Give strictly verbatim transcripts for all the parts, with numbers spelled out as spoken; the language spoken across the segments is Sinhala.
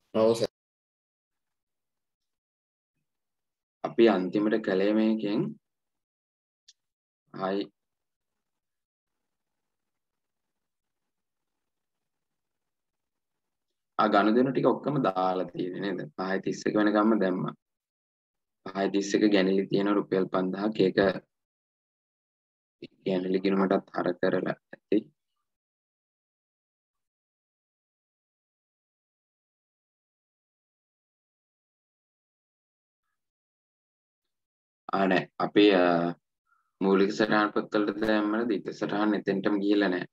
ඔව් සර්. අපි අන්තිමට කළේ මේකෙන් ආයි ආ ගනුදෙනු ටික ඔක්කොම දාලා තියෙන්නේ නේද? පහයි තිස් එක වෙනකම්ම දැම්මා. පහයි තිස් එක ගැනිලි තියෙන රුපියල් පන්දාහක් ඒක ගැනිලි ගිණුමටත් හර කරලා ඇති. ආ නෑ අපේ මූලික සටහන් පොත්වලට දැම්මම දිත්ත සටහන් එතෙන්ටම ගිහිල්ලා නෑ.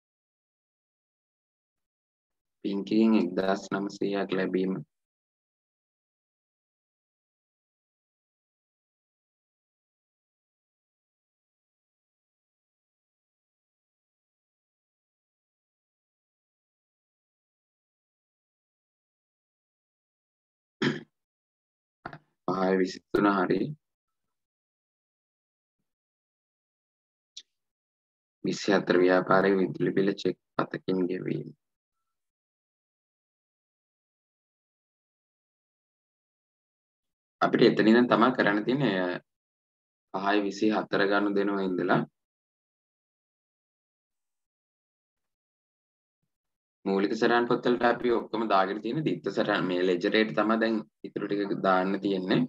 පින්කින් එක්දාස් නවසීයක් ලැබීම පහයි විසිතුන හරි විසි හතර ව්‍යාපාරයේ විදුලි බිල චෙක් පතකින් ගෙවීම. අපිට එතන ඉඳන් තමයි කරන්න තියෙන්නේ පහයි විසි හතර ගනුදෙනුව ඉඳලා මූලික සටහන් පොත්වලට අපි ඔක්කොම දාගෙන තියෙන දිත්ත සටහන් මේ ලෙජර් එකට තමයි දැන් ඉතුරු ටික දාන්න තියෙන්නේ.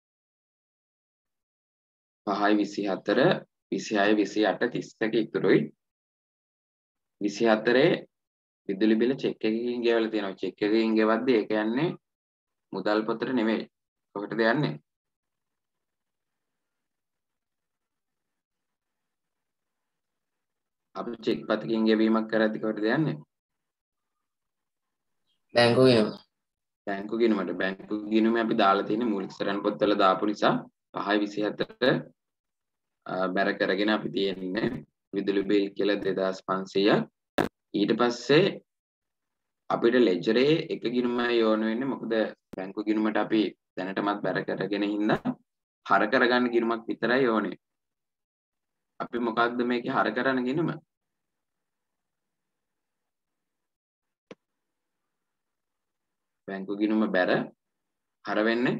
පහයි විසි හතර විසි හය විසි අට තිස් එක ඉතුරුයි. විසි හතරේ විදුලි බිල චෙක් එකකින් ගෙවලා තියෙනවා. චෙක් එකකින් ගෙවද්දි ඒක යන්නේ මුදල් පොතට නෙමෙයි. කොහෙටද යන්නේ? අපි චෙක් පතකින් ගෙවීමක් කරද්දි කොහෙටද යන්නේ? බැංකුව ගිණුම. බැංකු ගිණුමට. බැංකු ගිණුමේ අපි දාලා තියෙන්නේ මූලික සටහන් පොත්වල දාපු නිසා පහයි විසි හතර බැර කරගෙන අපි තියෙන්නේ විදුලි බිල් කියලා දෙදාස් පන්සීයක්. ඊට පස්සේ අපිට ලෙජරේ එක ගිණුමයි ඕන වෙන්නේ. මොකද බැංකු ගිණුමට අපි දැනටමත් බැර කරගෙන හින්දා හර කරගන්න ගිණුමක් විතරයි ඕනේ. අපි මොකක්ද මේකේ හර කරන්න ගිණුම? බැංකු ගිණුම බැර හර වෙන්නේ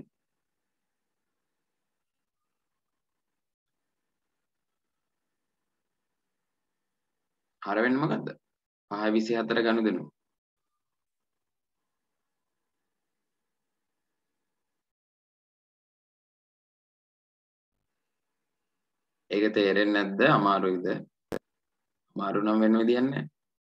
හර වෙන්නේ මොකද්ද? පහයි විසි හතර ගනුදෙනු. ඒක තේරෙන්නේ නැද්ද? අමාරුයිද? අමාරු නම් වෙන විදියක් නැහැ.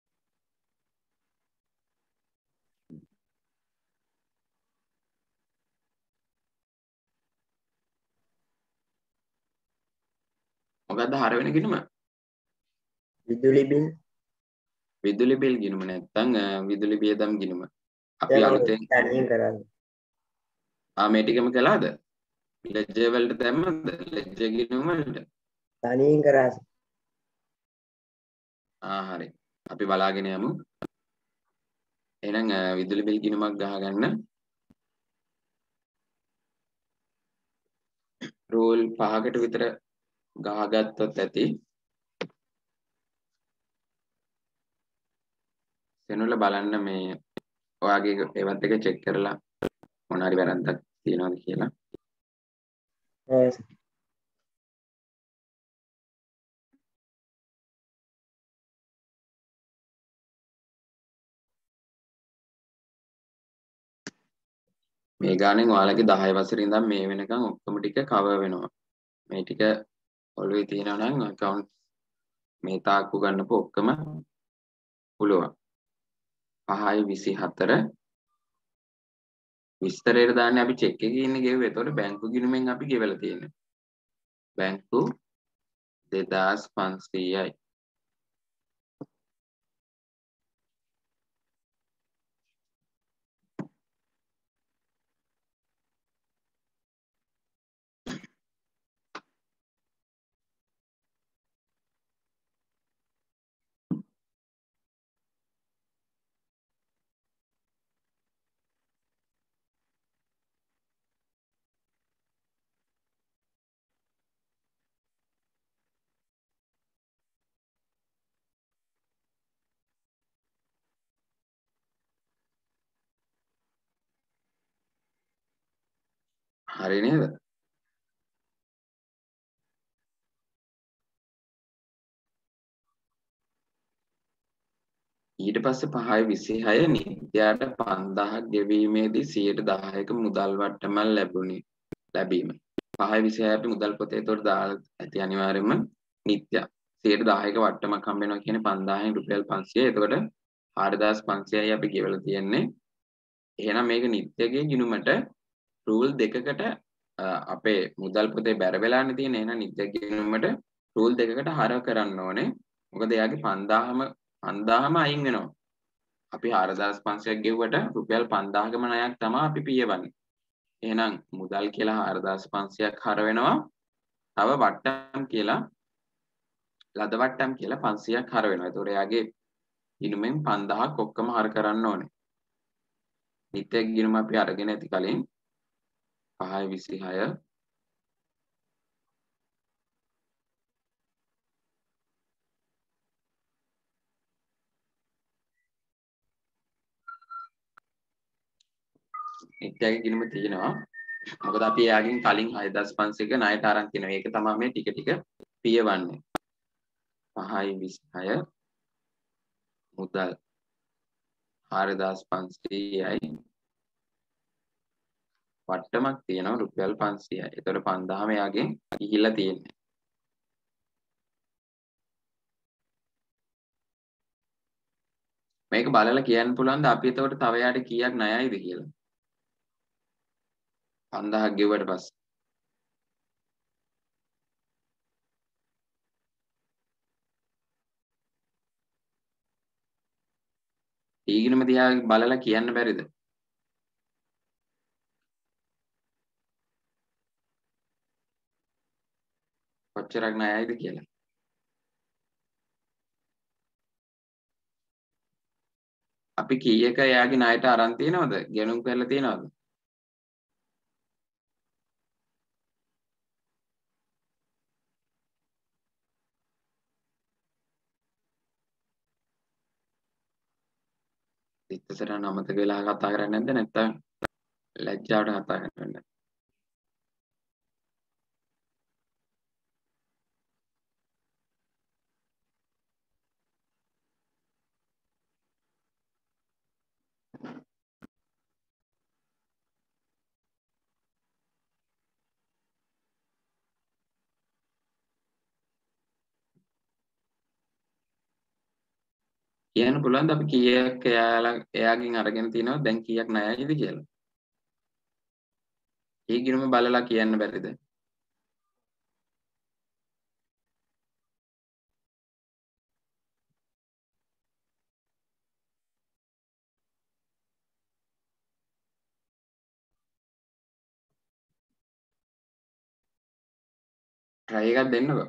මොකද්ද හර වෙන ගිණුම? විදුලි බිල්. විදුලි බිල් ගිණුම නැත්තම් විදුලි වියදම් ගිණුම. අපි දැන් අලුතෙන් තනියෙන් කරන්නේ. ආ මේ ටිකම කළාද? ලෙජර් වලට දැම්මද? ලෙජර් ගිණුම වලට? තනියෙන් කරා. ආ හරි. අපි බලාගෙන යමු. එහෙනම් විදුලි බිල් ගිණුමක් ගහගන්න. රූල් පහකට විතර ගහගත්තොත් ඇති. සෙනුල බලන්න මේ ඔයාගේ ඒවත් එක චෙක් කරලා මොන හරි වැරද්දක් තියෙනවද කියලා. ඔව්. මේ ගානෙන් ඔයාලගේ දහය වසරේ ඉඳන් මේ වෙනකන් ඔක්කොම ටික කවර් වෙනවා. මේ ටික ඔළුවේ තියෙනවා නම් account මේ තාක්කු ගන්නපු ඔක්කොම පුළුවන්. පහයි විසි හතර විස්තරයට දාන්නේ අපි චෙක් එකේ ඉන්නේ ගෙවුවේ. එතකොට බැංකු ගිණුමෙන් අපි ගෙවලා තියෙන්නේ. බැංකු දෙදාස් පන්සීයයි. හරි නේද? ඊට පස්සේ පහයි විසිහය නිත්‍යාට පන්දාහක් ගෙවීමේදී සියයට දහයක මුදල් වට්ටමක් ලැබුණි. ලැබීම. පහයි විසිහය අපි මුදල් පොතේ ඒතකොට දාලා ඇති අනිවාර්යයෙන්ම නිත්‍ය. සියයට දහයක වට්ටමක් හම්බ වෙනවා කියන්නේ පන්දාහෙන් රුපියල් පන්සියය. එතකොට හාරදාස් පන්සියයයි අපි ගෙවලා තියෙන්නේ. එහෙනම් මේක නිත්‍යගේ ගිණුමට රූල් දෙකකට අපේ මුදල් පොතේ බැර වෙලානේ තියෙන්නේ. එහෙනම් නිත්‍ය ගිණුමට රූල් දෙකකට හර කරන්න ඕනේ. මොකද එයාගේ පන්දාහම පන්දාහම අයින් වෙනවා. අපි හාරදාස් පන්සියයක් ගෙව්වට රුපියල් පන්දාහකම ණයක් තමයි අපි පියවන්නේ. එහෙනම් මුදල් කියලා හාරදාස් පන්සියයක් හර වෙනවා. තව වට්ටම් කියලා ලද වට්ටම් කියලා පන්සියයක් හර වෙනවා. ඒතකොට එයාගේ ගිණුමෙන් පන්දාහක් ඔක්කොම හර කරන්න ඕනේ. නිත්‍ය ගිණුම අපි අරගෙන ඇති කලින් පහයි විසිහය නිත්‍යගේ ගිණුම තියෙනවා. මොකද අපි එයාගෙන් කලින් හයදාස් පන්සියයක ණයට අරන් තිනවා. ඒක තමයි මේ ටික ටික පියවන්නේ. පහයි විසිහය මුදල් හාරදාස් පන්සියයයි වට්ටමක් තියෙනවා රුපියල් පන්සියයයි. ඒතකොට පන්දාහම එයාගෙන් ගිහිල්ලා තියෙන්නේ. මේක බලලා කියන්න පුළුවන්ද අපි එතකොට තව යාට කීයක් ණයයිද කියලා? පන්දාහක් ගෙවුවට පස්සේ ඊගිනම දිහා බලලා කියන්න බැරිද? කොච්චරක් ණයයිද කියලා? අපි කීයක එයාගේ ණයට අරන් තියනවද? ගෙනුම් කරලා තියනවද? ඉස්සරහ අමතක වෙලා කතා කරන්නේ නැද්ද? නැත්නම් ලැජ්ජාවට කතා කරන්නේ? කියන්න පුළුවන්ද අපි කීයක් එයාලා එයාගෙන් අරගෙන තියනවද? දැන් කීයක් ණයයිද කියලා? ඒ ගිණුම බලලා කියන්න බැරිද? try එකක් දෙන්නකෝ.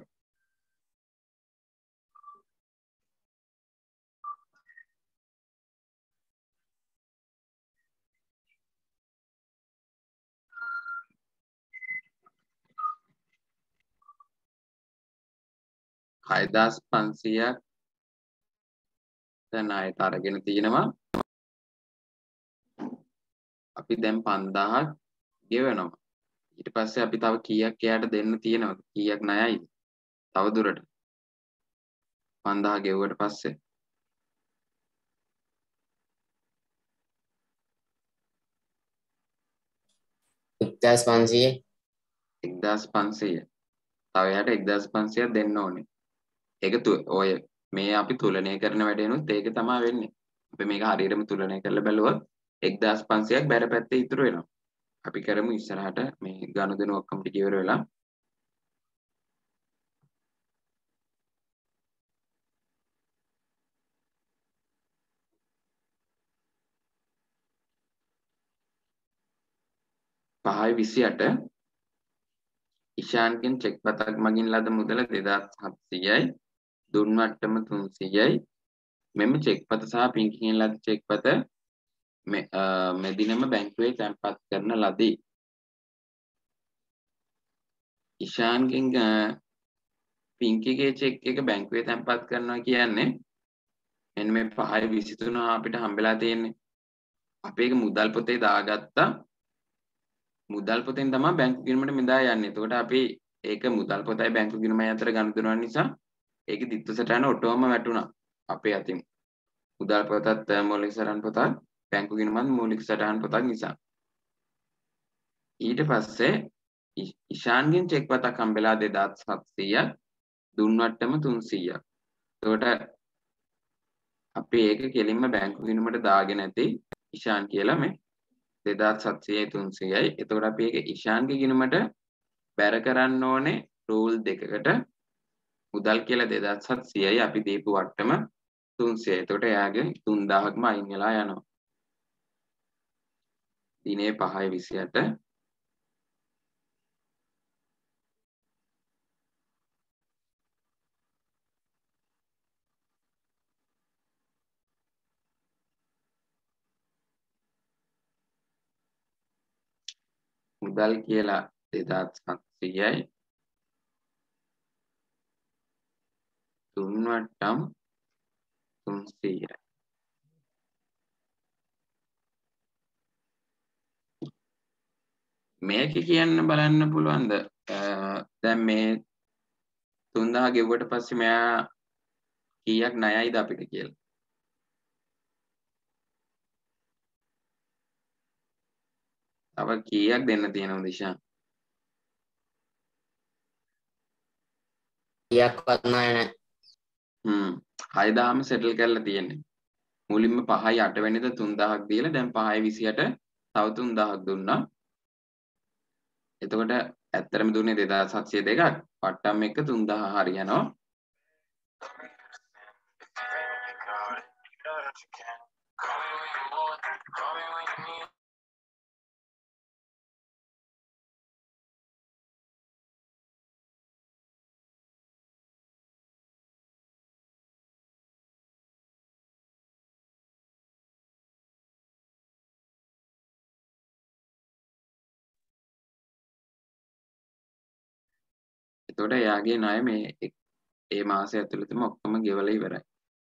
හයදාස් පන්සියයක් දැන් ණයට අරගෙන තිනවා. අපි දැන් පන්දාහක් ගෙවනවා. ඊට පස්සේ අපි තව කීයක් එයාට දෙන්න තියෙනවද? කීයක් ණයයිද? තව දුරට පන්දාහ ගෙවුවට පස්සේ එක්දාස් පන්සිය එක්දාස් පන්සිය. තව එයාට එක්දාස් පන්සියයක් දෙන්න ඕනේ. ඒක ඔය මේ අපි තුලනය කරන වැඩේනොත් ඒක තමයි වෙන්නේ. අපි මේක හරියටම තුලනය කරලා බැලුවොත් එක්දාස් පන්සියයක් බැර පැත්තේ ඉතුරු වෙනවා. අපි කරමු ඉස්සරහට මේ ගනුදෙනු ඔක්කොම ටික ඉවර වෙලා පහයි විසිඅට ඉෂාන්ගෙන් චෙක් පතක් මගින් ලද මුදල දෙදාස් හත්සියයයි දුන් වට්ටම තුන්සියයයි. මෙම චෙක් පත සහ පින්කිගෙන් ලද චෙක් පත මෙදිනම බැංකුවේ තැන්පත් කරන ලදී. ඉෂාන්ගෙන් පින්කිගේ චෙක් එක බැංකුවේ තැන්පත් කරනවා කියන්නේ මෙන්න මේ පහයි විසිතුන අපිට හම්බෙලා තියෙන්නේ. අපි ඒක මුදල් පොතේ දාගත්තා. මුදල් පොතෙන් තමයි බැංකු ගිණුමට මෙදා යන්නේ. එතකොට අපි ඒක මුදල් පොතයි බැංකු ගිණුමයි අතර ගනුදෙනු වෙන නිසා ඒකේ දිත්ත සටහන ඔටෝම වැටුණා අපේ අතින්. මුදල් පොතත් මූලික සටහන් පොතත් බැංකු ගිණුමත් මූලික සටහන් පොතක් නිසා. ඊට පස්සේ ඉෂාන්ගෙන් චෙක් පතක් හම්බෙලා දෙදාස් හත්සීයක් දුන්වට්ටම තුන්සීයක්. එතකොට අපි ඒක කෙලින්ම බැංකු ගිණුමට දාගෙන ඇති ඉෂාන් කියලා මේ දෙදාස් හත්සීයයි තුන්සීයයි. එතකොට අපි ඒක ඉෂාන්ගේ ගිණුමට බැර කරන්න ඕනේ රූල් දෙකකට. මුදල් කියලා දෙදාස් හත්සීයයි අපි දීපු වට්ටම තුන්සීයයි. එතකොට එයාගේ තුන්දාහක්ම අයින් වෙලා යනවා. දිනේ පහයි විසිඅට මුදල් කියලා දෙදාස් හත්සීයයි තුන්වට්ටම් තුන්සීයයි. මේක කියන්න බලන්න පුළුවන්ද දැන් මේ තුන්දාහ ගෙව්වට පස්සේ මෙයා කීයක් ණයයිද අපිට කියලා? තව කීයක් දෙන්න තියෙනවද ඉෂාන්? කීයක්වත් නැහැ. හ්ම් හයදාහම සෙටල් කරලා තියෙන්නේ. මුලින්ම පහයි අට වෙනිදා තුන්දාහක් දීලා දැන් පහයි විසිඅට තව තුන්දාහක් දුන්නා. එතකොට ඇත්තටම දුන්නේ දෙදාස් හත්සීය දෙකක්. වට්ටම් එක තුන්දාහ හරියනවා. එතකොට එයාගේ ණය මේ ඒ මාසය ඇතුළතම ඔක්කොම ගෙවලා ඉවරයි.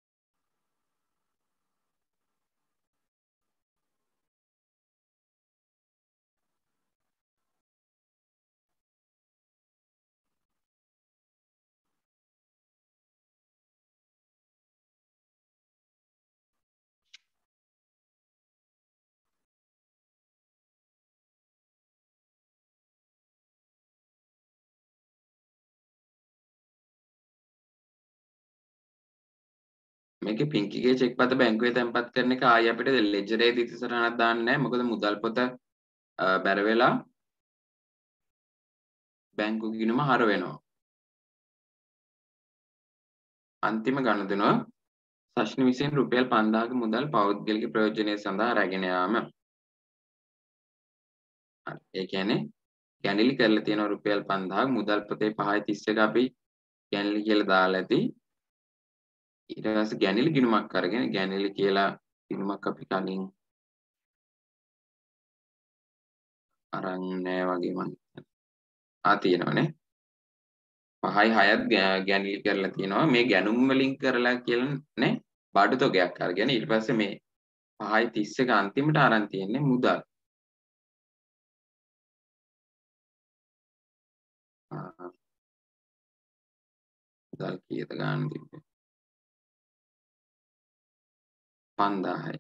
මේකේ පින්කිගේ චෙක් පත බැංකුවේ තැන්පත් කරන එක ආයි අපිට ලෙජරේ දිත්ත සටහනක් දාන්න නැහැ. මොකද මුදල් පොත බැර වෙලා බැංකු ගිණුම හර වෙනවා. අන්තිම ගනුදෙනුව සශ්නි විසින් රුපියල් පන්දාහක මුදල් පෞද්ගලික ප්‍රයෝජනය සඳහා රැගෙන යාම. ඒ කියන්නේ ගැනිලි කරලා තියෙන රුපියල් පන්දාහක් මුදල් පොතේ පහයි තිස් එක අපි ගැනිලි කියලා දාලා ඇති. ඊට පස්සේ ගැනිලි ගිණුමක් අරගෙන ගැනිලි කියලා ගිණුමක් අපි කලින් අරන් නෑ වගේ මම ආ තියෙනවනේ පහයි හයත් ගැනිලි කරලා තියෙනවා. මේ ගැනුම් වලින් කරලා කියන්නේ බඩු තොගයක් අරගෙන ඊට පස්සේ මේ පහයි තිස් එක අන්තිමට අරන් තියෙන්නේ මුදල්. මුදල් කීයද ගන්න තිබ්බේ? පන්දාහයි.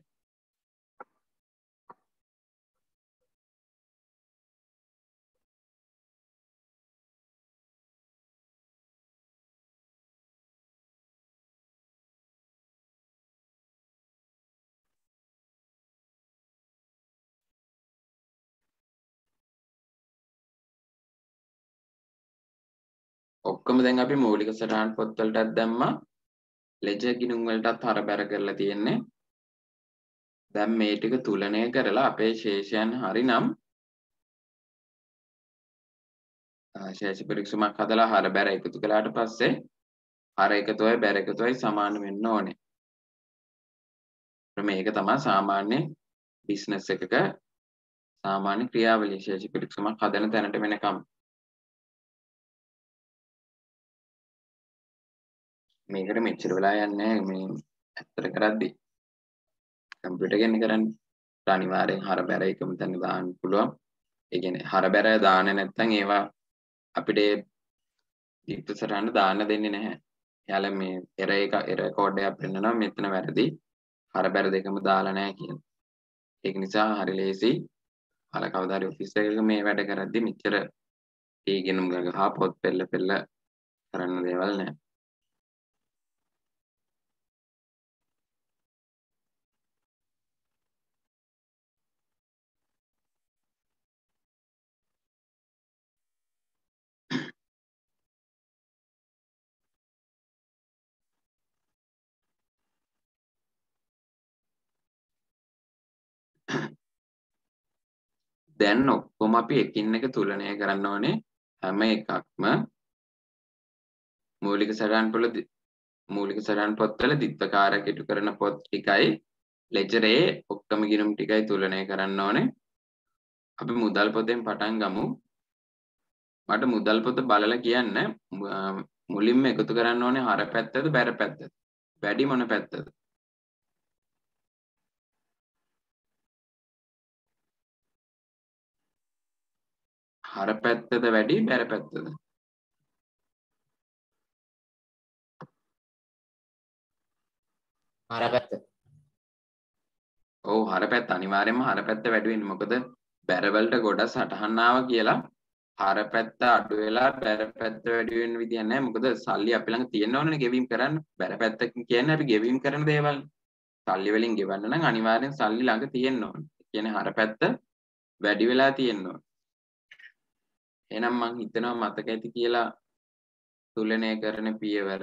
ඔක්කොම දැන් අපි මූලික සටහන් පොත් වලටත් දැම්මා. ලෙජර් ගිණුම් වලටත් හරබැර කරලා තියෙන්නේ. දැන් මේ ටික තුලනය කරලා අපේ ශේෂයන් හරිනම් ශේෂ පරීක්ෂමක් හදලා හරබැර එකතු කළාට පස්සේ හර එකතුවයි බැර එකතුවයි සමාන වෙන්න ඕනේ. මේක තමයි සාමාන්‍ය බිස්නස් එකක සාමාන්‍ය ක්‍රියාවලිය. ශේෂ පරීක්ෂමක් හදන තැනට වෙනකම් මේකට මෙච්චර වෙලා යන්නේ මේ ඇත්තට කරද්දී කම්පියුටර් එකෙන් කරන්නේ. අනිවාර්යෙන් හර බැර එකම තැන දාන්න පුළුවන්. ඒ කියන්නේ හරබැර දාන්නේ නැත්නම් ඒවා අපිට දීප්ත සටහන දාන්න දෙන්නේ නැහැ. එයාලා මේ error එක error code එකක් පෙන්නනවා මෙතන වැරදි. හරබැර දෙකම දාලා නැහැ කියලා. ඒක නිසා හරි ලේසි. ඔයාලා කවදා හරි ඔෆිස් එකක මේ වැඩ කරද්දි මෙච්චර ඊගෙනුම් ගහ පොත් පෙළ පෙළ කරන්න දේවල් නැහැ. දැන් ඔක්කොම අපි එකින් එක තුලනය කරන්න ඕනේ හැම එකක්ම මූලික සටහන් පොළ මූලික සටහන් පොත්වල දිත්වකාරක ඉටු කරන පොත් ටිකයි ලෙජරේ ඔක්කොම ගිණුම් ටිකයි තුලනය කරන්න ඕනේ. අපි මුදල් පොතෙන් පටන් ගමු. මට මුදල් පොත බලලා කියන්න මුලින්ම එකතු කරන්න ඕනේ හර පැත්තද බැර පැත්තද? වැඩි මොන පැත්තද? හර පැත්තද වැඩි බැර පැත්තද? හර පැත්ත. ඔව් හර පැත්ත අනිවාර්යයෙන්ම හර පැත්ත වැඩි වෙන්නේ. මොකද බැර වලට ගොඩක් සටහන් ආවා කියලා හර පැත්ත අඩු වෙලා බැර පැත්ත වැඩි වෙන්න විදියක් නැහැ. මොකද සල්ලි අපි ළඟ තියෙන්න ඕනනේ ගෙවීම් කරන්න. බැර පැත්ත කියන්නේ අපි ගෙවීම් කරන දේවල්. සල්ලි වලින් ගෙවන්න නම් අනිවාර්යෙන් සල්ලි ළඟ තියෙන්න ඕනේ. ඒ කියන්නේ හර පැත්ත වැඩි වෙලා තියෙන්න ඕනේ. එහෙනම් මං හිතනවා මතක ඇති කියලා තුලනය කරන පියවර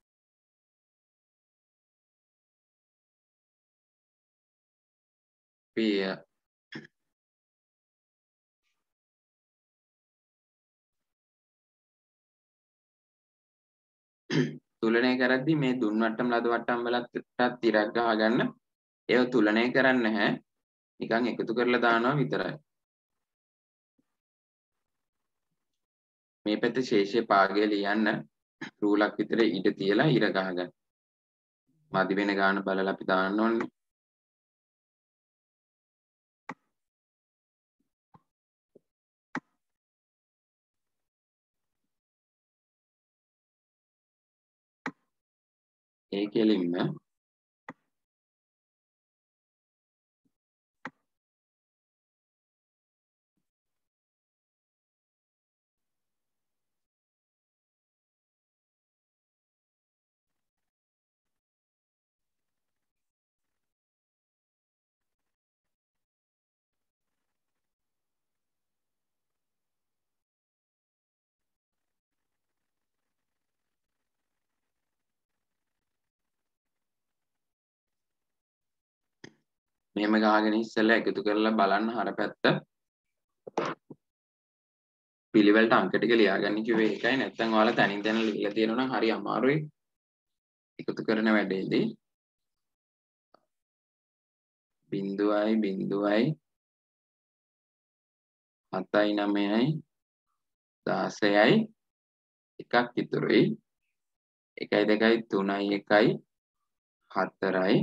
පිය තුලනය කරද්දී මේ දුන් වට්ටම් ලද වට්ටම් වලට තිරක් ගහගන්න. ඒව තුලනය කරන්නේ නැහැ. නිකන් එකතු කරලා දානවා විතරයි. මේ පැත්තේ ශේෂයේ පාගය ලියන්න රූලක් විතර ඊට තියලා ඉර ගහගන්න. මදි වෙන ගාන බලලා අපි දාන්න ඕනේ. ඒ කෙලින්ම මෙහෙම ගහගෙන ඉස්සෙල්ලා එකතු කරලා බලන්න හර පැත්ත පිළිවෙලට අංක ටික ලියාගන්න කිව්වේ ඒකයි. නැත්නම් ඔයාලා තනින් තන ලියලා තියෙනවා නම් හරි අමාරුයි එකතු කරන වැඩේදී. බිංදුවයි බිංදුවයි හතයි නවයයි දහසයි එකක් ඉතුරුයි. එකයි දෙකයි තුනයි එකයි හතරයි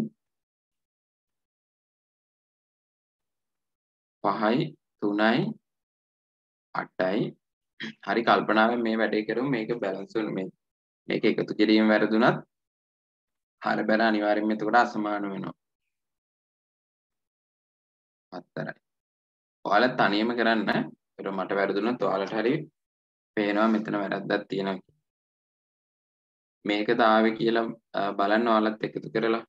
පහයි තුනයි අටයි. හරි කල්පනාවෙන් මේ වැඩේ කරමු. මේක බැලන්ස් වෙන මේ මේක එකතු කිරීම වැරදුනත් හර බැර අනිවාර්යයෙන්ම එතකොට අසමාන වෙනවා. හතරයි. ඔයාලා තනියම කරන්න. ඒක මට වැරදුනොත් ඔයාලට හරි පේනවා මෙතන වැරද්දක් තියෙනවා. මේකද ආවේ කියලා බලන්න ඔයාලත් එකතු කරලා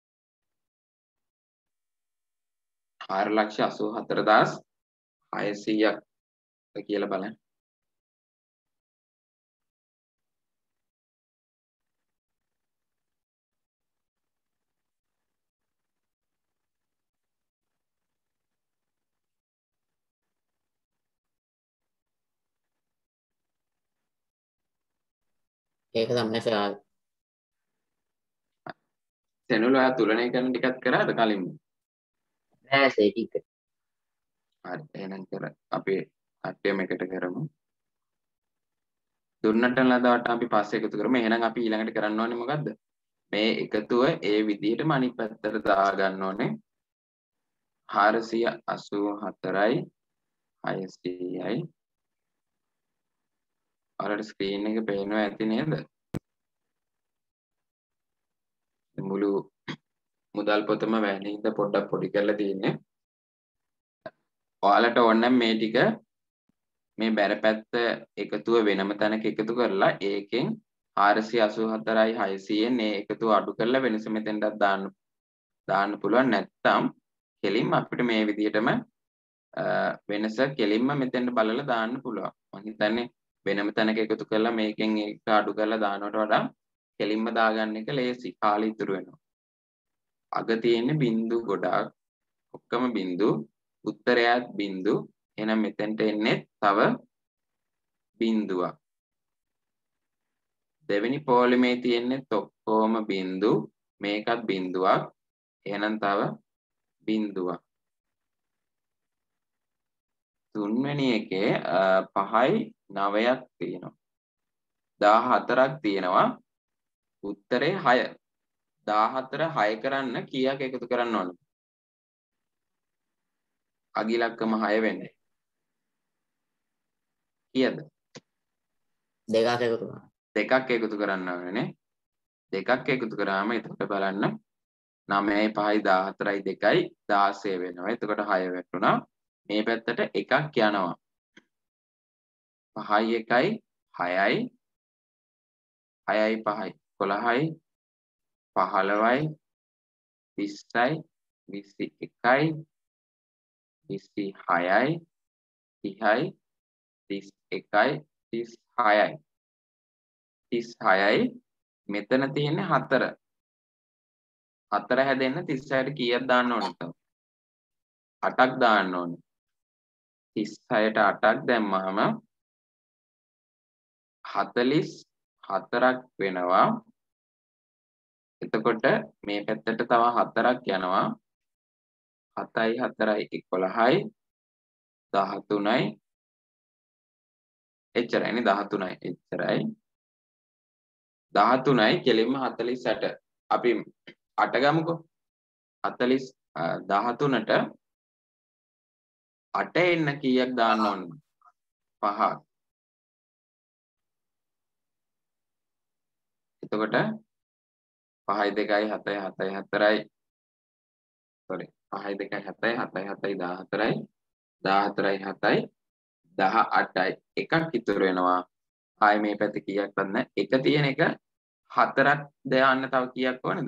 හාර ලක්ෂ අසූ හතර දහස් හයසීයක් කියලා බලන්න. ඒක තමයි සර්. සෙනුල ඔයා තුලනය කරන ටිකක් කරාද කලින්ම? නෑ සර් ටික. හරි එහෙනම් කර අපි අට්ටියම එකට කරමු. දුන්නට ලදවට අපි පස්සේ එකතු කරමු. එහෙනම් අපි ඊළඟට කරන්න ඕනේ මොකද්ද? මේ එකතුව ඒ විදිහටම අනිත් පැත්තට දා ගන්න ඕනේ. හාරසිය අසූ හතරයි හයසීයයි. ඔයාලට ස්ක්‍රීන් එක පේනවා ඇති නේද? මුළු මුදල් පොතම වැහෙනින්ද පොඩ්ඩක් පොඩි කරලා තියෙන්නේ. ඔයාලට ඕනනම් මේ ටික මේ බැරපැත්ත එකතුව වෙනම තැනක එකතු කරලා ඒකෙන් හාරසිය අසූ හතරයි හයසීයෙන් මේ එකතුව අඩු කරලා වෙනස මෙතෙන්ටත් දාන්න දාන්න පුළුවන්. නැත්නම් කෙලින්ම අපිට මේ විදිහටම වෙනස කෙලින්ම මෙතෙන්ට බලලා දාන්න පුළුවන්. මම හිතන්නේ වෙනම තැනක එකතු කරලා මේකෙන් එක අඩු කරලා දානවට වඩා කෙලින්ම දාගන්න එක ලේසි. කාලය ඉතුරු වෙනවා. අග තියෙන්නේ බිංදු ගොඩාක්. ඔක්කොම බිංදු. උත්තරයත් බිංදු. එහෙනම් මෙතෙන්ට එන්නේ තව බිංදුවක්. දෙවෙනි පොලිමේ තියෙන්නේ ඔක්කොම බිංදු. මේකත් බිංදුවක්. එහෙනම් තව බිංදුවක්. තුන්වෙනි එකේ පහයි නවයක් තියෙනවා. දහහතරක් තියෙනවා. උත්තරේ හය. දහහතර හය කරන්න කීයක් එකතු කරන්න ඕනද? අගිලක්කම හය වෙන්නේ. කීයද? දෙකක් එකතු කරනවා. දෙකක් එකතු කරන්න ඕනේ. දෙකක් එකතු කරාම එතකොට බලන්න නවයයි පහයි දහහතරයි දෙකයි දාසය වෙනවා. එතකොට හය වැටුණා. මේ පැත්තට එකක් යනවා. පහයි එකයි හයයි හයයි පහයි එකොළහයි පහළොවයි විස්සයි විසි එකයි විසි හයයි තිහයි තිස් එකයි තිස් හයයි තිස් හයයි මෙතන තියෙන්නේ හතර. හතර හැදෙන්න තිස් හයට කීයක් දාන්න ඕනද? අටක් දාන්න ඕනේ. තිස් හයට අටක් දැම්මම හතළිස් හතරක් වෙනවා. එතකොට මේ පැත්තට තව හතරක් යනවා. හතයි හතරයි එකොළහයි දහතුනයි එච්චරයිනේ දහතුනයි එච්චරයි දහතුනයි කෙලින්ම හතළිස් අට. අපි අට ගමුකෝ. හතළිස් දහතුනට අට එන්න කීයක් දාන්න ඕනද? පහක්. එතකොට පහයි දෙකයි හතයි හතයි හතරයි sorry පහයි දෙකයි හතයි හතයි හතයි දහහතරයි දහහතරයි හතයි දහඅටයි එකක් ඉතුරු වෙනවා. ආයේ මේ පැත්තේ කීයක් වත්ද නැහැ. එක තියෙන එක හතරක් දාන්න තව කීයක් ඕනද?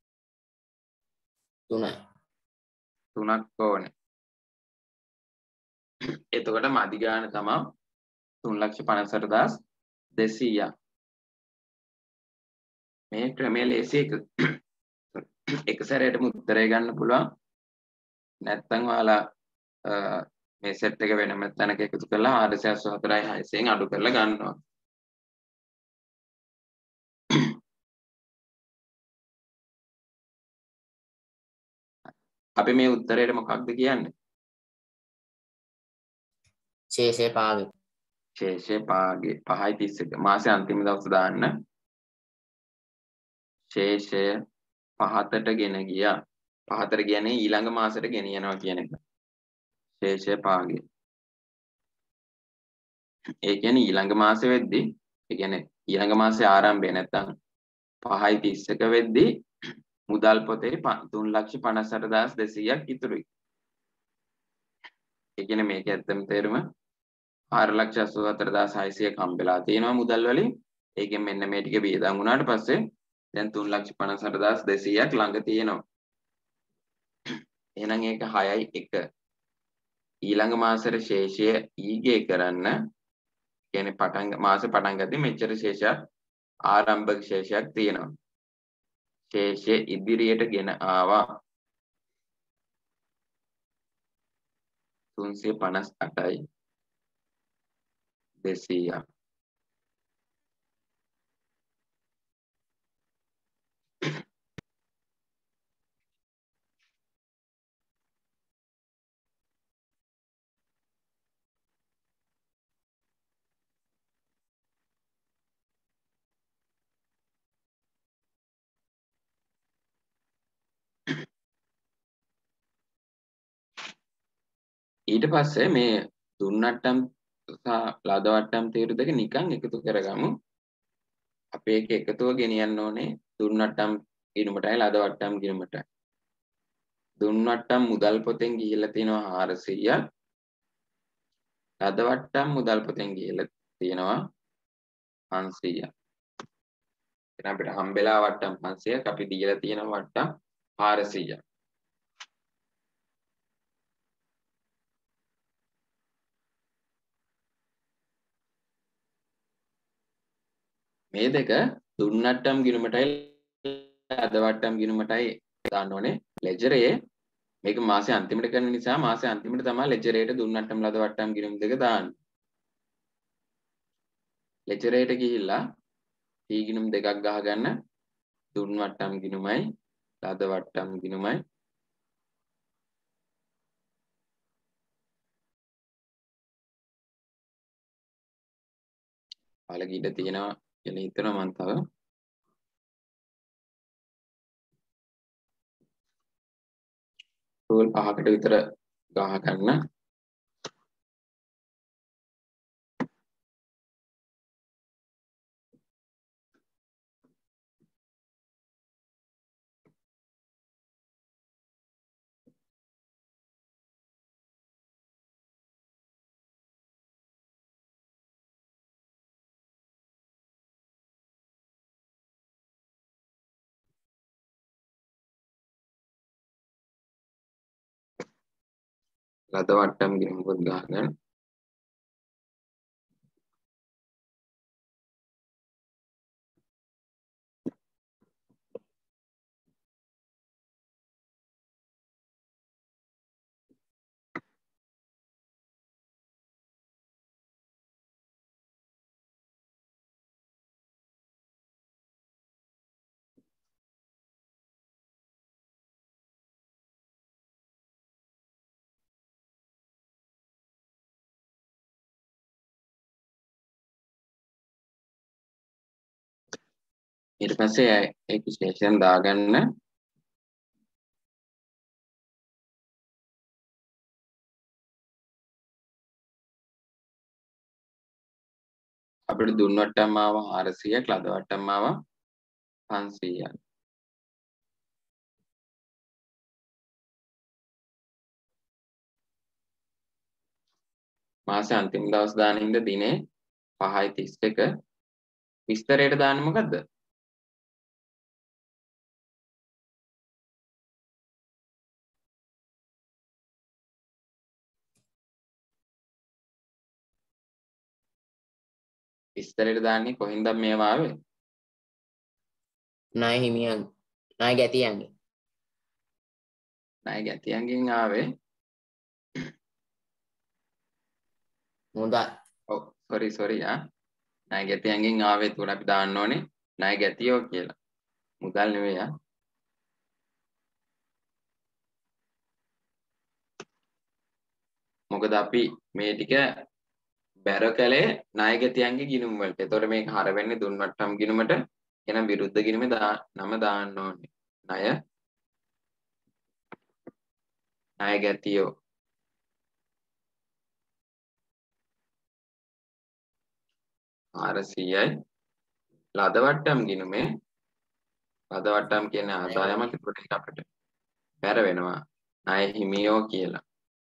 තුනයි. තුනක් ඕනේ. එතකොට මදි ගාන තමයි තුන් ලක්ෂ පනස් අට හදාස් දෙසීයක්. මේ ක්‍රමයේ ලේසි එක එක සැරේටම උත්තරය ගන්න පුළුවන්. නැත්නම් ඔයාලා මේ සෙට් එක වෙනම තැනක එකතු කරලා හාරසිය අසූ හතරයි හයසීයෙන් අඩු කරලා ගන්නවා. අපි මේ උත්තරේට මොකක්ද කියන්නේ? ශේෂය පාගේ. ශේෂය පාගේ පහයි තිස් එක. මාසේ අන්තිම දවස දාන්න. ශේෂය පහතට ගෙන ගියා. පහතට කියන්නේ ඊළඟ මාසෙට ගෙනියනවා කියන එක. ශේෂය පාගේ. ඒ කියන්නේ ඊළඟ මාසෙ වෙද්දී ඒ කියන්නේ ඊළඟ මාසේ ආරම්භය නැත්තම් පහයි තිස් එක වෙද්දී මුදල් පොතේ තුන් ලක්ෂ පනස් අට හදාස් දෙසීයක් ඉතුරුයි. ඒ කියන්නේ මේක ඇත්තම තේරුම හාර ලක්ෂ අසූ හතර හදාස් හයසීයක් හම්බෙලා තියෙනවා මුදල් වලින්. ඒකෙන් මෙන්න මේ ටික වියදම් වුණාට පස්සේ දැන් තුන් ලක්ෂ පනස් අට හදාස් දෙසීයක් ළඟ තියෙනවා. එහෙනම් ඒක හයයි එක. ඊළඟ මාසෙට ශේෂය ඊගේ කරන්න කියන්නේ පටන් මාසේ පටන් ගත්තේ මෙච්චර ශේෂයක් ආරම්භක ශේෂයක් තියෙනවා. ශේෂය ඉදිරියට ගෙන ආවා තුන්සිය පනස් අටයි දෙසීයක්. ඊට පස්සේ මේ දුන්නට්ටම් සහ ලදවට්ටම් තේරු දෙක නිකන් එකතු කරගමු. අපි ඒක එකතුව ගෙනියන්න ඕනේ දුන්නට්ටම් ගිණුමටයි ලදවට්ටම් ගිණුමටයි. දුන්නට්ටම් මුදල් පොතෙන් ගිහිල්ලා තියෙනවා හාරසීයක්. ලදවට්ටම් මුදල් පොතෙන් ගිහිල්ලා තියෙනවා පන්සීයක්. එහෙනම් අපිට හම්බෙලා වට්ටම් පන්සීයක් අපි දීලා තියෙන වට්ටම් හාරසීයක්. මේ දෙක දුන්නට්ටම් ගිණුමටයි ලදවට්ටම් ගිණුමටයි දාන්න ඕනේ ලෙජරේ. මේක මාසේ අන්තිමට කරන නිසා මාසේ අන්තිමට තමයි ලෙජරේට දුන්නට්ටම් ලදවට්ටම් ගිණුම් දෙක දාන්නේ. ලෙජරේට ගිහිල්ලා ඊ ගිණුම් දෙකක් ගහගන්න. දුන්නට්ටම් ගිණුමයි ලදවට්ටම් ගිණුමයි අලගිඩ තියෙනවා කියලා හිතනවා මම තව. රෝල් පහකට විතර ගහ ගන්න. ලදවට්ටම් ගිණුමකුත් ගහගන්න. ඊට පස්සේ ඒක ස්ටේෂන් දාගන්න. අපිට දුන්නට්ටම් ආවා හාරසීයක් ලදවට්ටම් ආවා පන්සීයක්. මාසේ අන්තිම දවස් දාන හින්දා දිනේ පහයි තිස් එක. විස්තරයට දාන්නේ මොකද්ද? විස්තරයට දාන්නේ කොහින්ද මේවා ආවේ? ණය හිමියන් ණය ගැතියන්ගේ ණය ගැතියන්ගෙන් ආවේ. මුදල් ඔව් සෝරි සෝරි ආ ණය ගැතියන්ගෙන් ආවේ. ඒකට අපි දාන්න ඕනේ ණය ගැතියෝ කියලා. මුදල් නෙවෙයි ආ. මොකද අපි මේ ටික බැර කළේ ණය ගැතියන්ගේ ගිණුම් වලට. එතකොට මේක හර වෙන්නේ දුන්නට්ටම් ගිණුමට. එහෙනම් විරුද්ධ ගිණුමේ නම දාන්න ඕනේ. ණය ණය ගැතියෝ. හාරසීයයි ලදවට්ටම් ගිණුමේ ලදවට්ටම් කියන්නේ ආදායමක්. ඒකට ඒක අපිට බැර වෙනවා ණය හිමියෝ කියලා.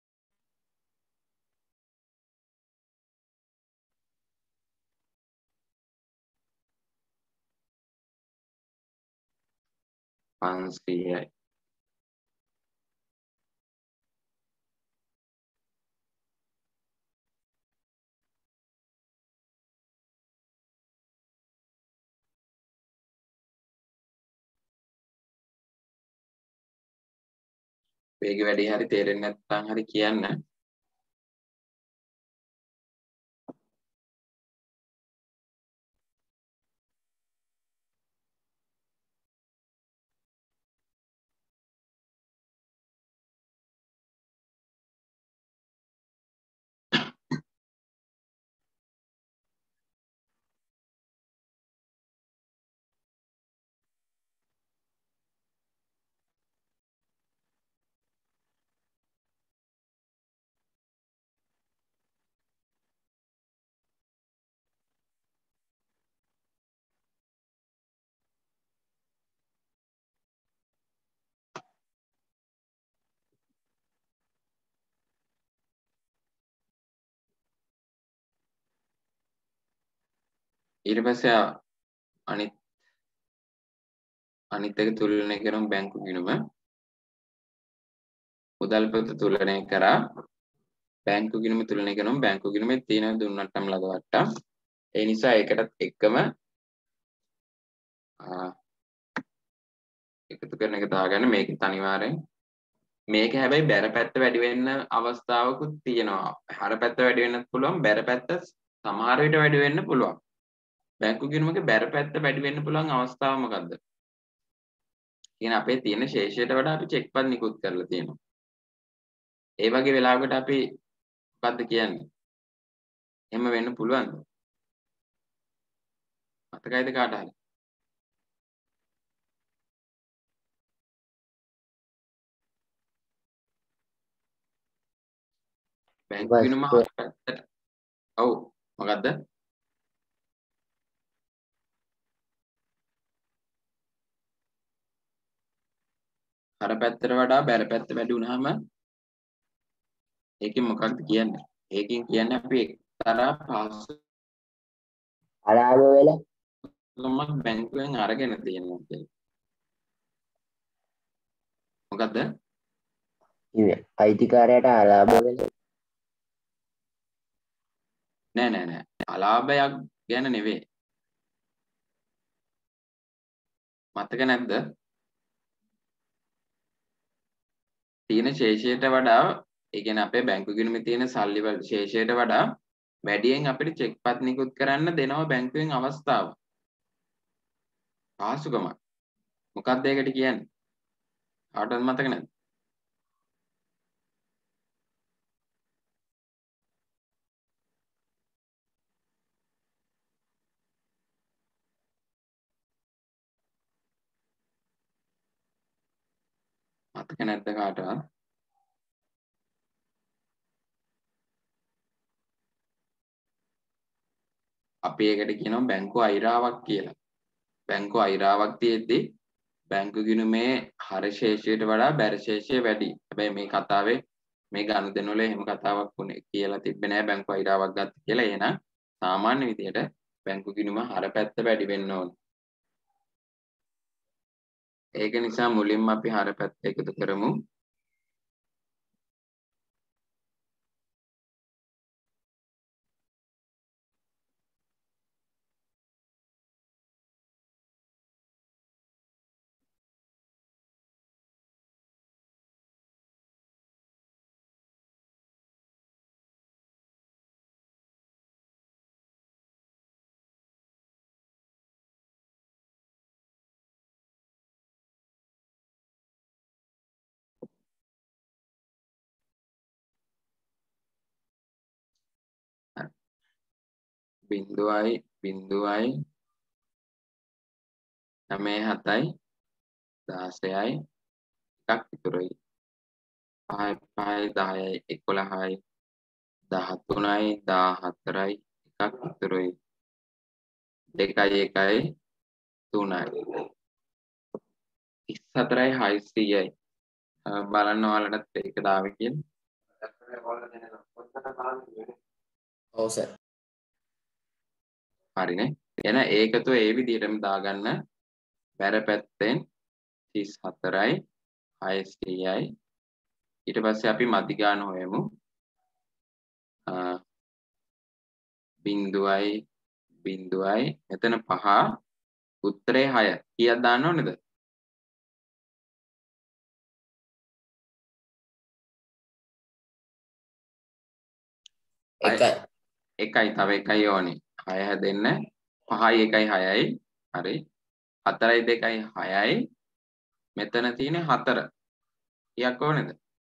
පන්සීයයි වේග වැඩි හරි තේරෙන්නේ නැත්නම් හරි කියන්න. ඊට පස්සේ අනිත් අනිත් එක තුලනය කරමු බැංකු ගිණුම. මුදල් පොත තුලනය කරා බැංකු ගිණුම තුලනය කරමු. බැංකු ගිණුමේ තියෙන දුන්නට්ටම් ලද වට්ටම්. ඒ නිසා ඒකටත් එක්කම එකතු කරන එක දාගන්න. මේක අනිවාර්යෙන් මේක හැබැයි බැර පැත්ත වැඩි වෙන්න අවස්ථාවකුත් තියෙනවා. හර පැත්ත වැඩි වෙන්නත් පුළුවන්, බැර පැත්ත සමහර විට වැඩි වෙන්න පුළුවන්. බැංකු ගිණුමක බැර පැත්ත වැඩි වෙන්න පුළුවන් අවස්ථාව මොකද්ද? කියන අපේ තියෙන ශේෂයට වඩා අපි චෙක් පත් නිකුත් කරලා තියෙනවා. ඒ වගේ වෙලාවකට අපි මොකද්ද කියන්නේ? එහෙම වෙන්න පුළුවන්ද? මතකයිද කාට හරි? බැංකු ගිණුම හර පැත්තට. ඔව් මොකද්ද? හර පැත්තට වඩා බැර පැත්ත වැඩි වුණාම ඒකෙන් මොකක්ද කියන්නේ? ඒකෙන් කියන්නේ අපි එක්තරා අලාභ වෙල පාසුකමක් බැංකුවෙන් අරගෙන තියෙනවා කියලා. මොකද්ද? ඉන්නේ අයිතිකාරයට අලාභ වෙල නෑ නෑ නෑ. අලාභයක් ගැන නෙවෙයි. මතක නැද්ද? තියෙන ශේෂයට වඩා ඒ කියන්නේ අපේ බැංකු ගිණුමේ තියෙන සල්ලි වල ශේෂයට වඩා වැඩියෙන් අපිට චෙක් පත් නිකුත් කරන්න දෙනවා බැංකුවෙන් අවස්ථාව. පාසුකම. මොකක්ද ඒකට කියන්නේ? කාටවත් මතක නැද්ද? මතක නැද්ද කාටවත්? අපි ඒකට කියනවා බැංකු අයිරාවක් කියලා. බැංකු අයිරාවක් තියෙද්දි බැංකු ගිණුමේ හර ශේෂයට වඩා බැර ශේෂය වැඩි. හැබැයි මේ කතාවේ මේ ගනුදෙනු වල එහෙම කතාවක් වුණේ කියලා තිබ්බේ නෑ බැංකු අයිරාවක් ගත්ත කියලා. එහෙනම් සාමාන්‍ය විදියට බැංකු ගිණුම හර පැත්ත වැඩි වෙන්න ඕනේ. ඒක නිසා මුලින්ම අපි හර පැත්ත එකතු කරමු. බිංදුවයි බිංදුවයි නවය හතයි දහසයයි එකක් ඉතුරුයි. පහයි පහයි දහයයි එකොළහයි දහතුනයි දාහතරයි එකක් ඉතුරුයි. දෙකයි එකයි තුනයි තිස් හතරයි හයසියයි. බලන්න ඔයාලටත් ඒක දාවේ කියලා. ඔව් සර්. හරිනේ. එහෙනම් ඒකතු ඒ විදිහටම දාගන්න. බැර පැත්තෙන් තිස් හතරයි හයසියයි. ඊට පස්සේ අපි මධි ගාන හොයමු. බිංදුවයි බිංදුවයි මෙතන පහ උත්තරේ හය. කීයක් දාන්න ඕනේද? එකයි. එකයි තව එකයි ඕනේ. හය හැදෙන්න පහයි එකයි හයයි. හරි. හතරයි දෙකයි හයයි. මෙතන තියෙන හතර. කීයක් ඕනේද?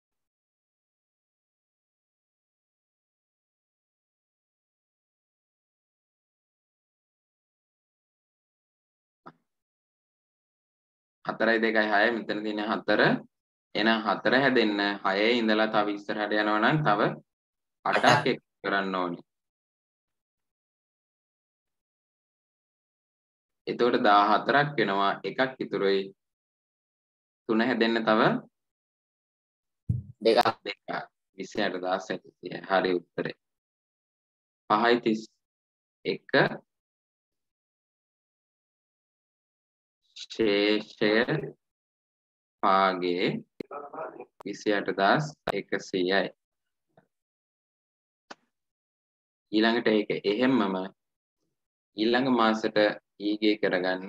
හතරයි දෙකයි හයයි මෙතන තියෙන හතර. එහෙනම් හතර හැදෙන්න හයේ ඉඳලා තව ඉස්සරහට යනවා නම් තව අටක් එකතු කරන්න ඕනේ. එතකොට දාහතරක් වෙනවා. එකක් ඉතුරුයි. තුන හැදෙන්න තව දෙකක්. දෙකක්. විසි අට දාසය. හරි උත්තරේ. පහයි තිස් එක ශේෂය භාගයේ විසිඅට හදාස් එකසියයි. ඊළඟට ඒක එහෙම්මම ඊළඟ මාසෙට ඊගේ කරගන්න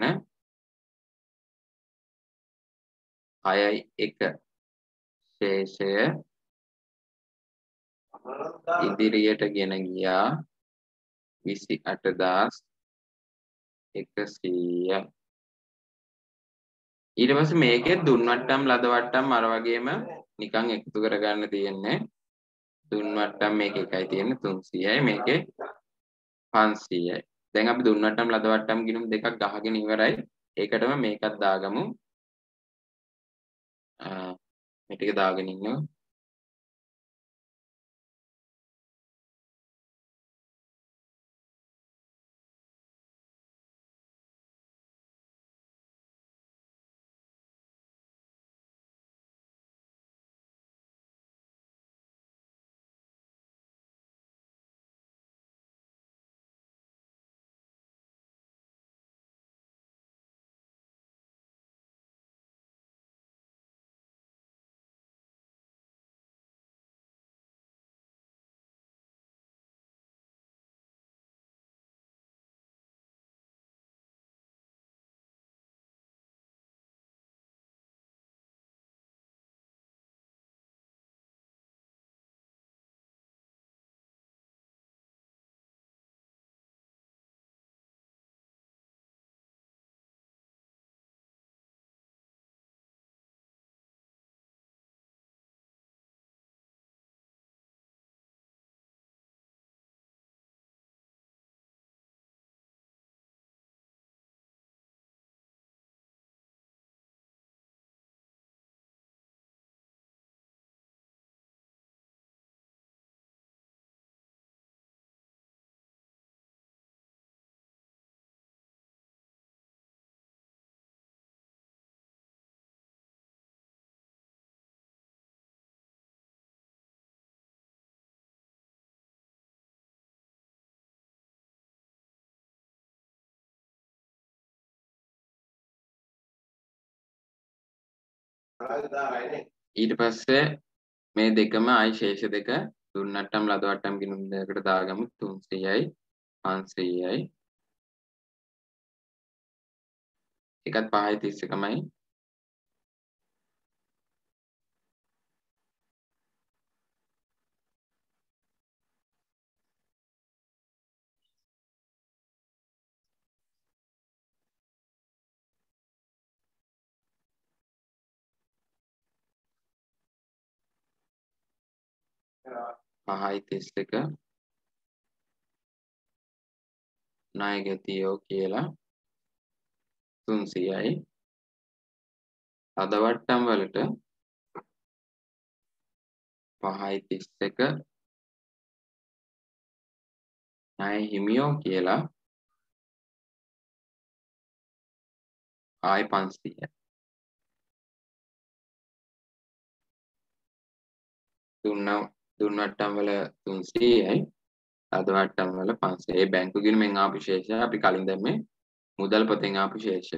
හයයි එක ශේෂය ඉදිරියට ගෙන ගියා විසිඅට හදාස් එකසියයි. ඊට පස්සේ මේකේ දුන් වට්ටම් ලද වට්ටම් අර වගේම නිකන් එකතු කරගන්න තියෙන්නේ. දුන් වට්ටම් මේක එකයි තියෙන්නේ තුන්සීයයි මේකේ පන්සීයයි. දැන් අපි දුන් වට්ටම් ලද වට්ටම් ගිණුම් දෙකක් ගහගෙන ඉවරයි. ඒකටම මේකත් දාගමු. මේ ටික දාගෙන ඉන්නවා. ඊට පස්සේ මේ දෙකම ආයි ශේෂ දෙක දුන් වට්ටම් ලද වට්ටම් ගිණුම් දෙකකට දාගමු තුන්සීයයි පන්සීයයි. එකත් පහයි තිස් එකමයි. පහයි තිස් එක ණය ගැතියෝ කියලා තුන්සීයයි. අද වට්ටම් වලට පහයි තිස් එක ණය හිමියෝ කියලා ආයි පන්සීයයි. දුන්න දුන් වට්ටම් වල තුන්සීයයි අද වට්ටම් වල පන්සීයයි. ඒ බැංකු ගිණුමෙන් ආපු ශේෂය අපි කලින් දැම්මේ මුදල් පොතෙන් ආපු ශේෂය.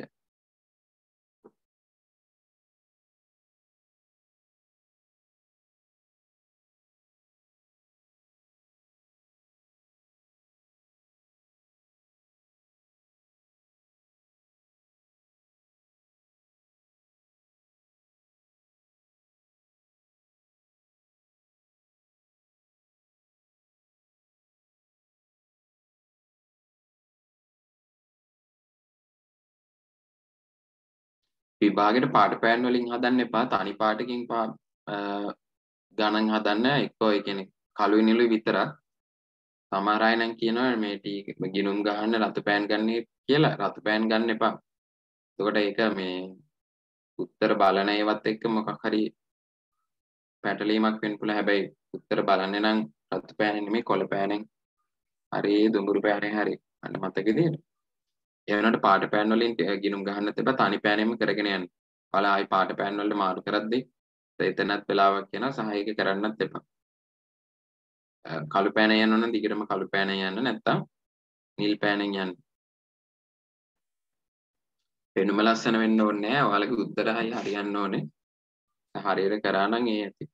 විභාගෙට පාට පෑන් වලින් හදන්න එපා. තනි පාටකින් ගණන් හදන්න. එක්කෝ ඒ කියන්නේ කළුයි නිලුයි විතරක්. සමහර අය නම් කියනවා මේ ටී ගිණුම් ගහන්න රතු පෑන් ගන්න කියලා. රතු පෑන් ගන්න එපා. එතකොට ඒක මේ උත්තර බලන ඒවත් එක්ක මොකක් හරි පැටලීමක් වෙන්න පුළුවන්. හැබැයි උත්තර බලන්නේ නම් රතු පෑනෙන් නෙමෙයි කොළ පෑනෙන්. හරි දුඹුරු පෑනෙන් හරි. අන්න මතකෙද? ඒ වෙනකොට පාට පෑන් වලින් ගිණුම් ගහන්න තිබ්බා තනි පෑනෙම කරගෙන යන්න. ඔයාලා ආයි පාට පෑන් වලට මාරු කරද්දී එතනත් වෙලාවක් යනවා සහ ඒක කරන්නත් එපා. කළු පෑනෙන් යන්න නම් දිගටම කළු පෑනෙන් යන්න නැත්තම් නිල් පෑනෙන් යන්න. වෙනම ලස්සන වෙන්න ඕනේ නැහැ. ඔයාලගේ උත්තර හරි හරියන්න ඕනේ. හරියට කරා නම් ඒ ඇති.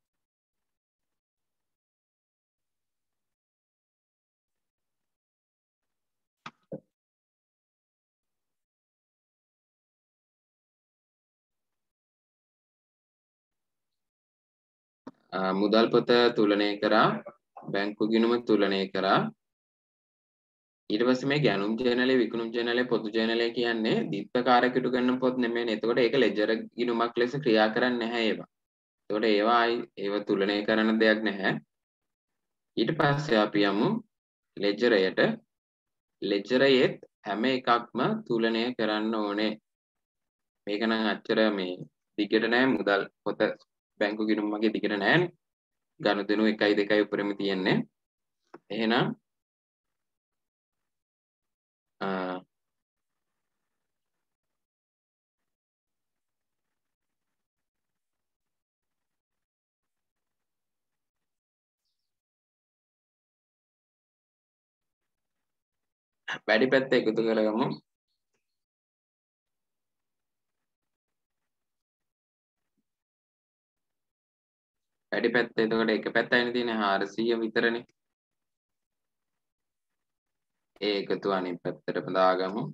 මුදල් පොත තුලනය කරා බැංකු ගිණුම තුලනය කරා ඊට පස්සේ මේ ගැනුම් ජර්නලේ විකුණුම් ජර්නලේ පොදු ජර්නලේ කියන්නේ දීප්තකාරකයට ගන්න පොත් නෙමෙයිනේ. එතකොට ඒක ලෙජර් ගිණුමක් ලෙස ක්‍රියා කරන්නේ නැහැ ඒවා. එතකොට ඒවා ඒව තුලනය කරන දෙයක් නැහැ. ඊට පස්සේ අපි යමු ලෙජරයට. ලෙජරයේත් හැම එකක්ම තුලනය කරන්න ඕනේ. මේක නම් අච්චර මේ දිගට නෑ මුදල් පොත බැංකු ගිණුම් වගේ දිගට නෑනේ. ගනුදෙනු එකයි දෙකයි උඩරම තියෙන්නේ. එහෙනම් වැඩි පැත්ත එකතු කරගමු. වැඩි පැත්ත එතකොට එක පැත්තයිනේ තියෙන්නේ හාරසිය විතරනේ. ඒ එකතු අනිත් පැත්තටම දාගමු.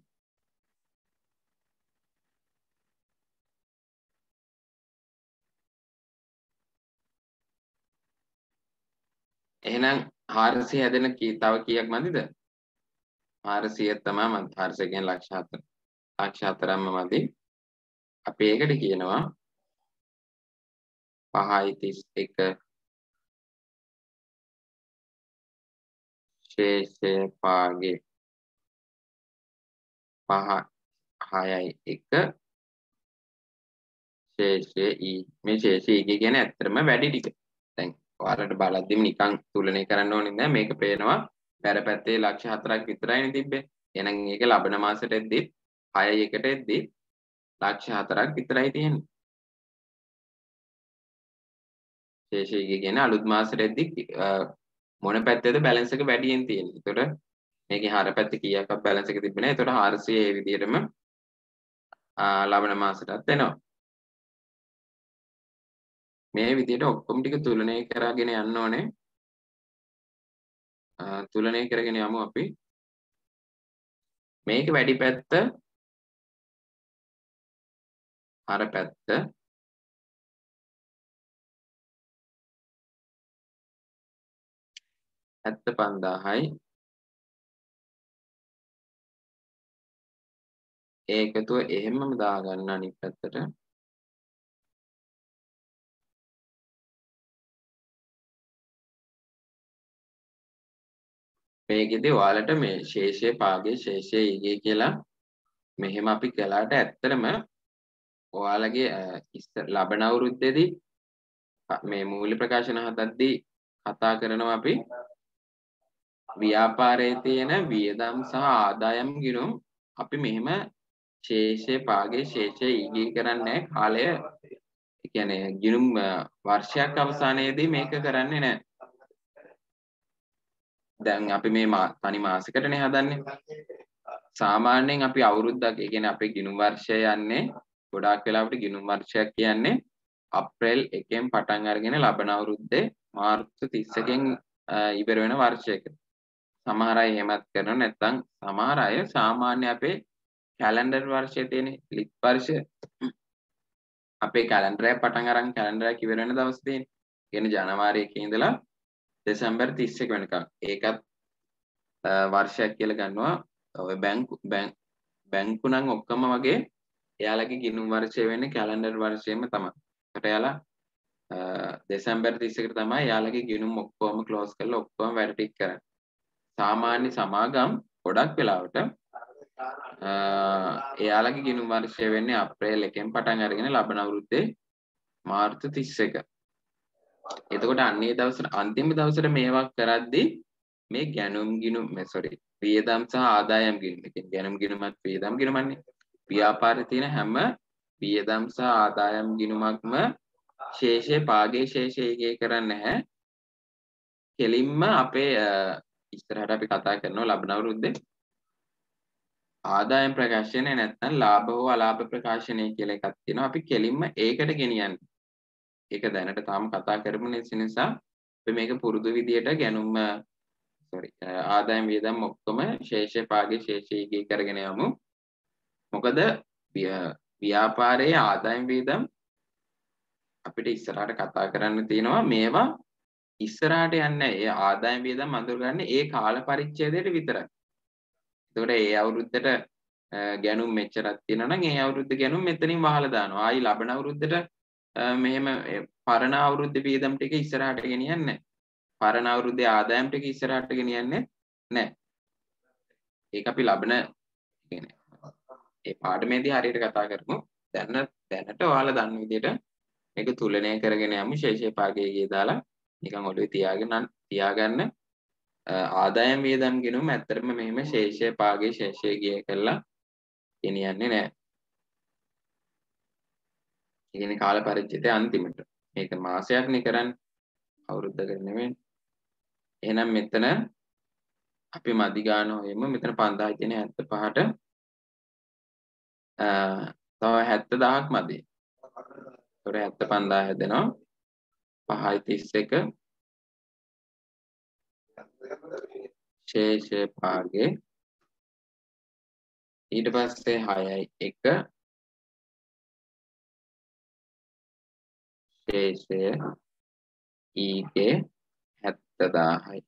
එහෙනම් හාරසිය හැදෙන කී තව කීයක් මදිද? හාරසිය තමයි මම හාරසිය කියන්නේ ලක්ෂ හතර. ලක්ෂ හතරක්ම මදි. අපි ඒකට කියනවා පහයි තිස් එක ශේෂය පාගේ පහ හයයි එක ශේෂය ඊ. මේ ශේෂය ඊ කියන්නේ ඇත්තටම වැඩි ටික. දැන් ඔයාලට බලද්දිම නිකන් තුලනය කරන්න ඕනේ නැහැ. මේක පේනවා පැර පැත්තේ ලක්ෂ හතරක් විතරයිනේ තිබ්බේ. එහෙනම් ඒක ලබන මාසෙට එද්දි හයයි එකට එද්දි ලක්ෂ හතරක් විතරයි තියෙන්නේ. ශේෂය ඊ කියන්නේ අලුත් මාසෙට එද්දි මොන පැත්තේද බැලන්ස් එක වැඩියෙන් තියෙන්නේ. ඒතකොට මේකේ හර පැත්තේ කීයක්වත් බැලන්ස් එක තිබ්බේ නැහැ. ඒතකොට හාරසිය ඒ විදිහටම ලබන මාසෙටත් එනවා. මේ විදිහට ඔක්කොම ටික තුලනය කරගෙන යන්න ඕනේ. තුලනය කරගෙන යමු අපි. මේක වැඩි පැත්ත හර පැත්ත හැත්තෑ පන්දාහයි ඒ එකතුව එහෙමම දාගන්න අනිත් පැත්තට. මේකෙදි ඔයාලට මේ ශේෂය පාගේ ශේෂය ඊගේ කියලා මෙහෙම අපි කළාට ඇත්තටම ඔයාලගේ ඉස්සර ලබන අවුරුද්දේදී මේ මූල්‍ය ප්‍රකාශන හදද්දී කතා කරනවා අපි ව්‍යාපාරයේ තියෙන වියදම් සහ ආදායම් ගිණුම් අපි මෙහෙම ශේෂය පාගේ ශේෂය ඊගේ කරන්නේ කාලය ඒ කියන්නේ ගිණුම් වර්ෂයක් අවසානයේදී මේක කරන්නේ නැහැ. දැන් අපි මේ තනි මාසෙකටනේ හදන්නේ. සාමාන්‍යයෙන් අපි අවුරුද්දක් ඒ කියන්නේ අපේ ගිණුම් වර්ෂය යන්නේ ගොඩාක් වෙලාවට ගිණුම් වර්ෂයක් කියන්නේ අප්‍රේල් එකෙන් පටන් අරගෙන ලබන අවුරුද්දේ මාර්තු තිස් එකෙන් ඉවර වෙන වර්ෂයක. සමහර අය එහෙමත් කරනවා. නැත්නම් සමහර අය සාමාන්‍ය අපේ කැලෙන්ඩර් වර්ෂයේ තියෙන ලිප් වර්ෂය අපේ කැලෙන්ඩර් එක පටන් අරන් කැලෙන්ඩර් එක ඉවර වෙන දවස් තියෙන්නේ. කියන්නේ ජනවාරි එකේ ඉඳලා දෙසැම්බර් තිස් එක වෙනකම්. ඒකත් වර්ෂයක් කියලා ගන්නවා. ඔය බැංකු බැංකු නම් ඔක්කොම වගේ එයාලගේ ගිණුම් වර්ෂය වෙන්නේ කැලෙන්ඩර් වර්ෂයෙන්ම තමයි. ඒකට එයාලා දෙසැම්බර් තිස් එකට තමයි එයාලගේ ගිණුම් ඔක්කොම ක්ලෝස් කරලා ඔක්කොම වැඩ ටික කරන්නේ. සාමාන්‍ය සමාගම් ගොඩක් වෙලාවට එයාලගේ ගිණුම් වර්ෂය වෙන්නේ අප්‍රේල් එකෙන් පටන් අරගෙන ලබන අවුරුද්දේ මාර්තු තිස් එක. එතකොට අන්නේ දවසට අන්තිම දවසට මේවා කරද්දී මේ ගැනුම් ගිණුම් මේ සෝරි වියදම් සහ ආදායම් ගිණුම්. ඒ කියන්නේ ගැනුම් ගිණුමත් වියදම් ගිණුමන්නේ. ව්‍යාපාරේ තියෙන හැම වියදම් සහ ආදායම් ගිණුමක්ම ශේෂය පාගේ ශේෂය ඊගේ කරන්නේ නැහැ. කෙලින්ම අපේ ඉස්සරහට අපි කතා කරනවා ලබන අවුරුද්දේ ආදායම් ප්‍රකාශනය නැත්නම් ලාභ හෝ අලාභ ප්‍රකාශනය කියලා එකක් තියෙනවා. අපි කෙලින්ම ඒකට ගෙනියන්නේ. ඒක දැනට තාම කතා කරමු නිසා අපි මේක පුරුදු විදියට ගැනුම sorry ආදායම් වියදම් ඔක්කොම ශේෂ භාගයේ ශේෂීගේ කරගෙන යමු. මොකද ව්‍යාපාරයේ ආදායම් වියදම් අපිට ඉස්සරහට කතා කරන්න තියෙනවා. මේවා ඉස්සරහට යන්නේ ඒ ආදායම් වියදම් අඳුරගන්නේ ඒ කාල පරිච්ඡේදයට විතරයි. එතකොට ඒ අවුරුද්දට ගැනුම් මෙච්චරක් තියෙනවා නම් ඒ අවුරුද්ද ගැනුම් මෙතනින් වහලා දානවා. ආයි ලබන අවුරුද්දට මෙහෙම පරණ අවුරුද්දේ වියදම් ටික ඉස්සරහට ගෙනියන්නේ නැහැ. පරණ අවුරුද්දේ ආදායම් ටික ඉස්සරහට ගෙනියන්නේ නැහැ. ඒක අපි ලබන කියන්නේ ඒ පාඩමේදී හරියට කතා කරමු. දැන් දැනට ඔයාලා දන්න විදිහට මේක තුලනය කරගෙන යමු. ශේෂ භාගයේ දාලා නිකන් ඔළුවේ තියාගෙන තියාගන්න. ආදායම් වියදම් ගෙනුම ඇත්තටම මෙහෙම ශේෂ භාගයේ ශේෂය ගිය කළා ගෙනියන්නේ නැහැ. ඒ කියන්නේ කාල පරිච්ඡේදයේ අන්තිමට. මේක මාසයක් නේ කරන්නේ. අවුරුද්දකට නෙමෙයි. එහෙනම් මෙතන අපි මදි ගන්න හොයමු. මෙතන පන්දාය තියෙන හැත්තෑ පහට අ තව හැත්තෑ දහයක් මදි. ඒතොර හැත්තෑ පන්දාය හැදෙනවා. පහයි තිස් එක ශේෂ භාගයේ ඊට පස්සේ හයයි එක ශේෂය ඊගේ හැත්තෑ දාහයි.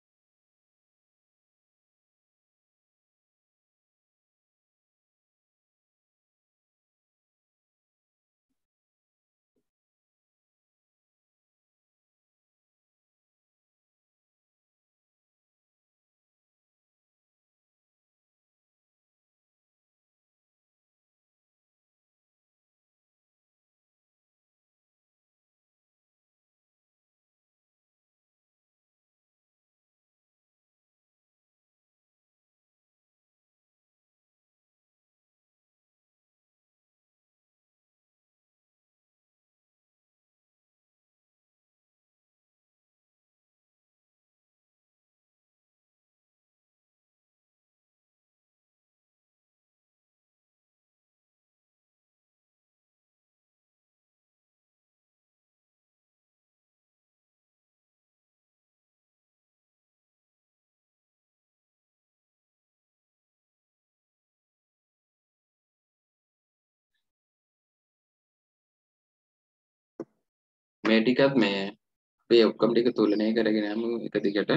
මේ ටිකත් මේ අපි ඔක්කොම ටික තුලනය කරගෙන යමු එක දිගට.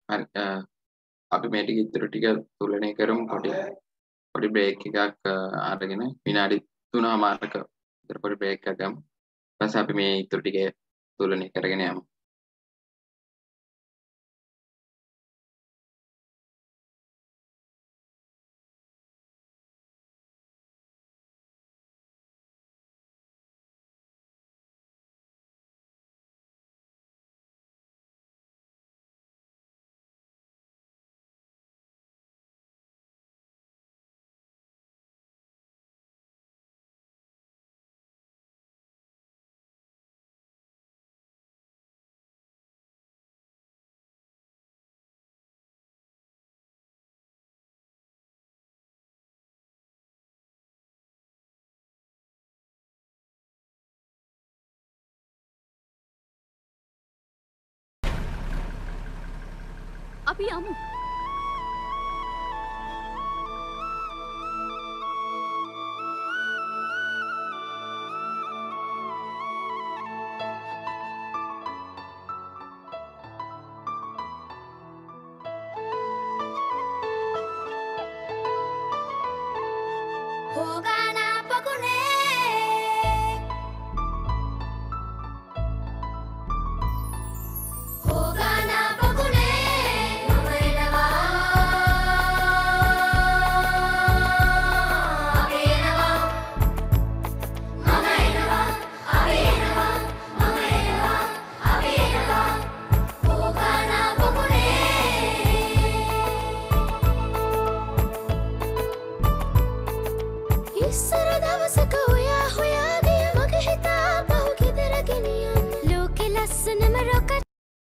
හරි අපි මේ ටික ඉතුරු ටික තුලනය කරමු පොඩි පොඩි බ්‍රේක් එකක් අරගෙන විනාඩි තුනමාරක විතර පොඩි බ්‍රේක් එකක් ගමු. ඊට පස්සේ අපි මේ ඉතුරු ටික තුලනය කරගෙන යමු. අපි යමු. ඉස්සර දවසක ඔයා හොයාගිය මගේ හිතා පහු ගෙදර ගෙනියන්න ලෝකෙ ලස්සනම රොකට්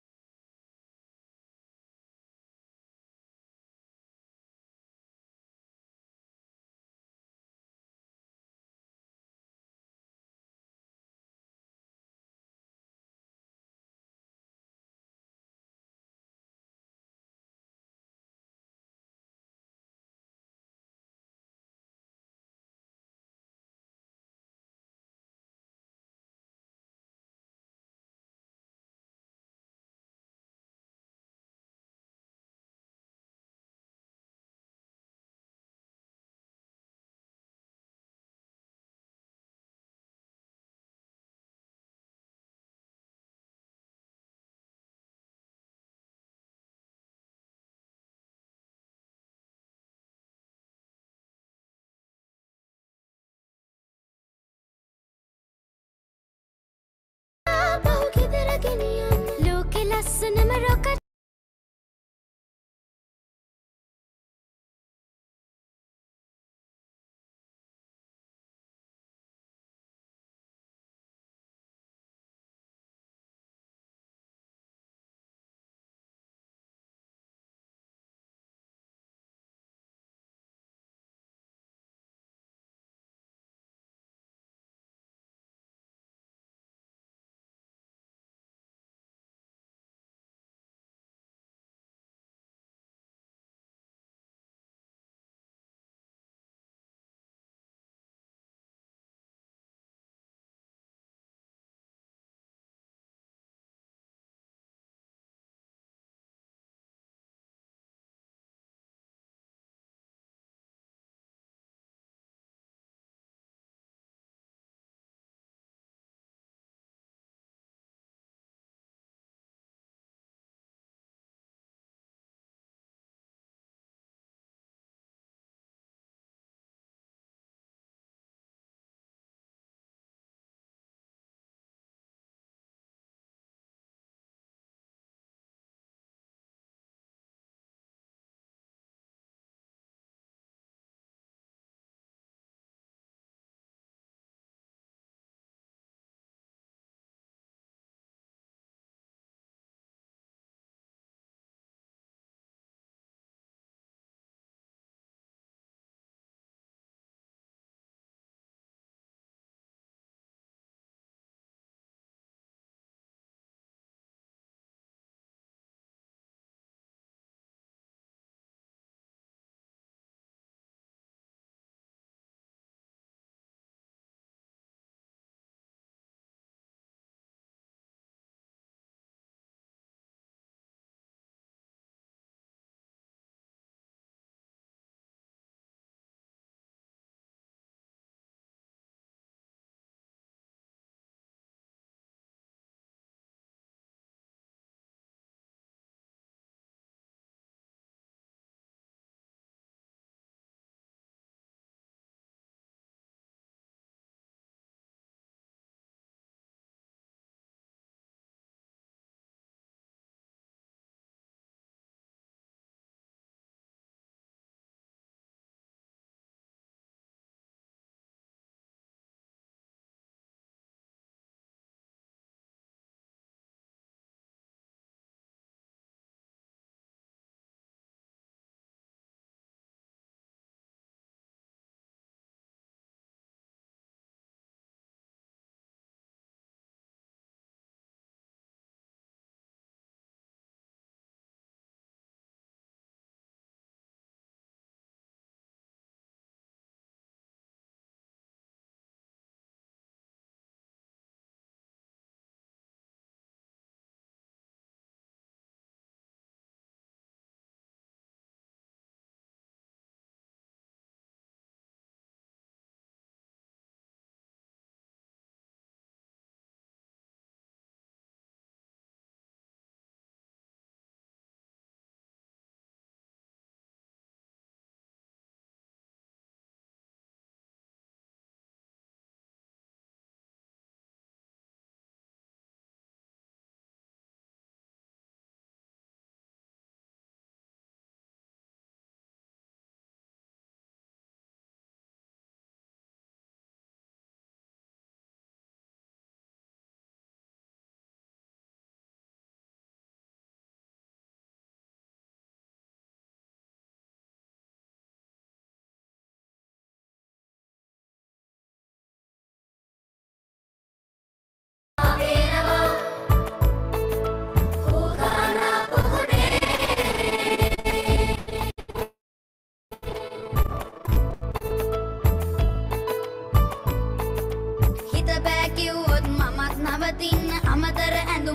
පහු ගෙදර ගෙනියන්න ලෝකෙ ලස්සනම රොකට්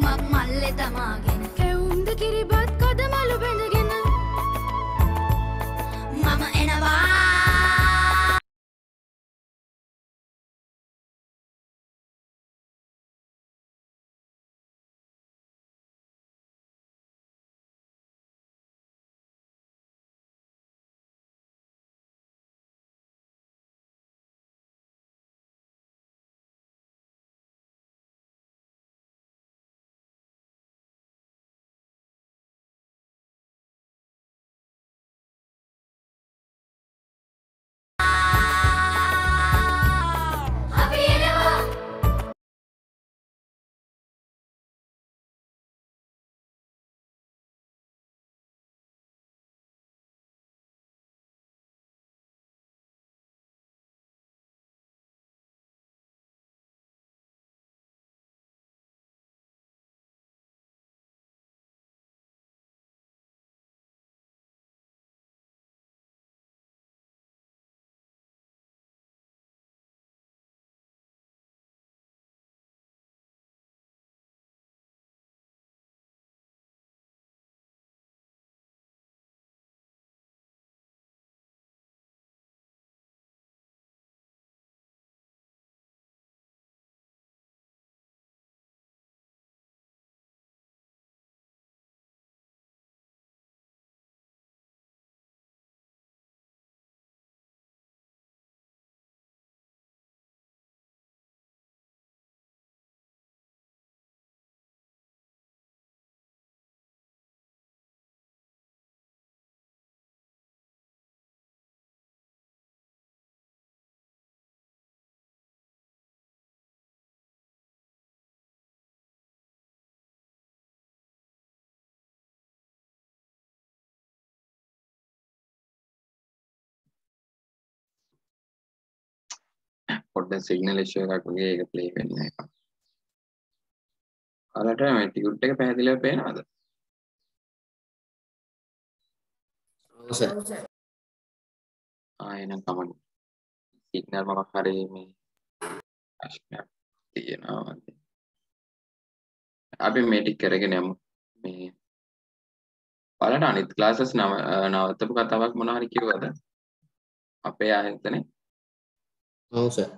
මක් මල්ලේ තමාගෙන කෙවුම්ද කිරිබත් කදමලු බැඳගෙන මම එනවා පොඩ්ඩක් සිග්නල් ඉෂුව එකක් වගේ ඒක ප්ලේ වෙන්නේ නැහැ. ඔයාලට මේ ටියුට් එක පැහැදිලිව පේනවද? ඔව් සර්. ආ එහෙනම් කමන්න. සිග්නල් මොකක් හරි මේ ප්‍රශ්නයක් තියෙනවා. අපි මේ ටික කරගෙන යමු. මේ ඔයාලට අනිත් ක්ලාසස් නව නවත්තපු කතාවක් මොනවා හරි කිව්වද? අපේ ආයතනේ. ඔව් සර්.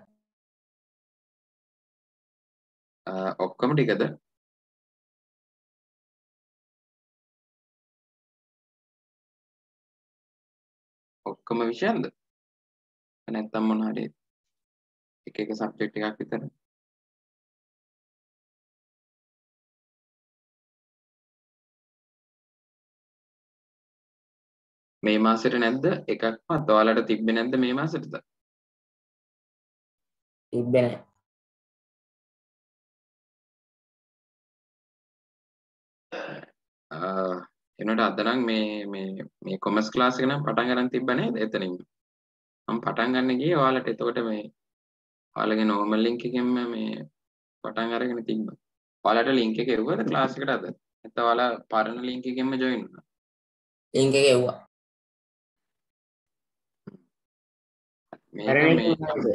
ඔක්කොම ටිකද? ඔක්කොම විෂයන්ද? නැත්නම් මොන හරි එක එක සබ්ජෙක්ට් එකක් විතර? මේ මාසෙට නැද්ද එකක්වත්? ඔයාලට තිබ්බේ නැද්ද මේ මාසෙටද? තිබ්බේ නැහැ. එනකොට අද නම් මේ මේ මේ කොමර්ස් ක්ලාස් එක නම් පටන් ගන්න තිබ්බ නේද එතනින්? මම පටන් ගන්න ගියේ ඔයාලට එතකොට මේ ඔයාලගේ normal link එකෙන්ම මේ පටන් අරගෙන තිබ්බා. ඔයාලට link එක එව්වද ක්ලාස් එකට අද? නැත්නම් ඔයාලා පරණ link එකෙන්ම join වුණා? ලින්ක් එක එව්වා. මේක මේ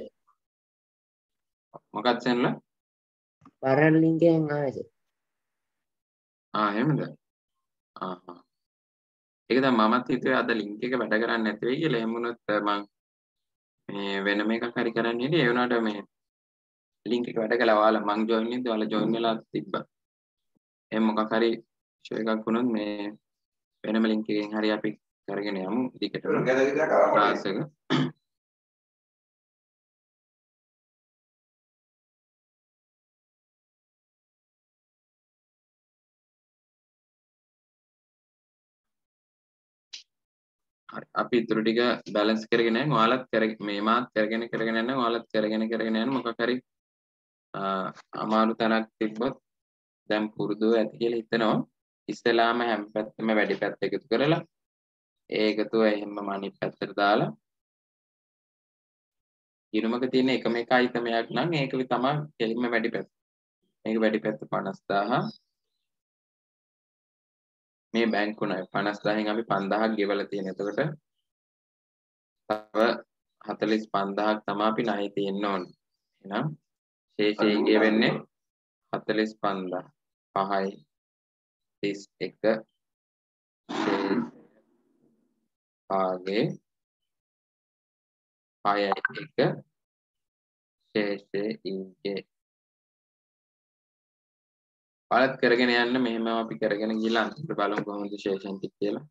මොකක්ද සෙන්ල? පරණ link එකෙන් ආවේ. ආ එහෙමද? ආ ආ. ඒක දැන් මමත් හිතුවේ අද link එක වැඩ කරන්නේ නැති වෙයි කියලා. එහෙම වුණොත් මම මේ වෙනම එකක් හරි කරන්න ඉන්නේ. ඒ වුණාට මේ link එක වැඩ කළා. ඔයාලා මං join වෙද්දී ඔයාලා join වෙලා තිබ්බා. එහෙනම් මොකක් හරි ෂෝ එකක් වුණොත් මේ වෙනම link එකකින් හරි අපි කරගෙන යමු. දිගටම ක්ලාස් එක. අපි ඉතුරු ටික බැලන්ස් කරගෙන යන්න ඔයාලත් කරගෙන මේ මාත් කරගෙන කරගෙන යන්න ඔයාලත් කරගෙන කරගෙන යන්න මොකක් හරි අමාරු තැනක් තිබ්බොත් දැන් පුරුදු ඇති කියලා හිතනවා ඉස්සෙල්ලාම හැම පැත්තෙම වැඩි පැත්ත එකතු කරලා ඒ එකතුව එහෙම අනිත් පැත්තට දාලා ගිණුමක තියෙන එකම එක අයිතමයක් නම් ඒක තමයි කෙලින්ම වැඩි පැත්ත. මේක වැඩි පැත්ත පනස් දාහක් මේ බැංකුවනේ පනස් දාහෙන් අපි පන්දාහක් ගෙවලා තියෙන. එතකොට තව හතළිස් පන්දාහක් තමයි අපි ණය තියෙන්න ඕනේ. එහෙනම් ශේෂය ගෙවෙන්නේ හතළිස් පන්දාහ. පහයි තිස් එක ශේෂය භාගේ හයයි එක ශේෂය ඊගේ. ඔයාලත් කරගෙන යන්න. මෙහෙම අපි කරගෙන ගිහලා අන්තිමට බලමු කොහොමද ශේෂයන් ටික කියලා.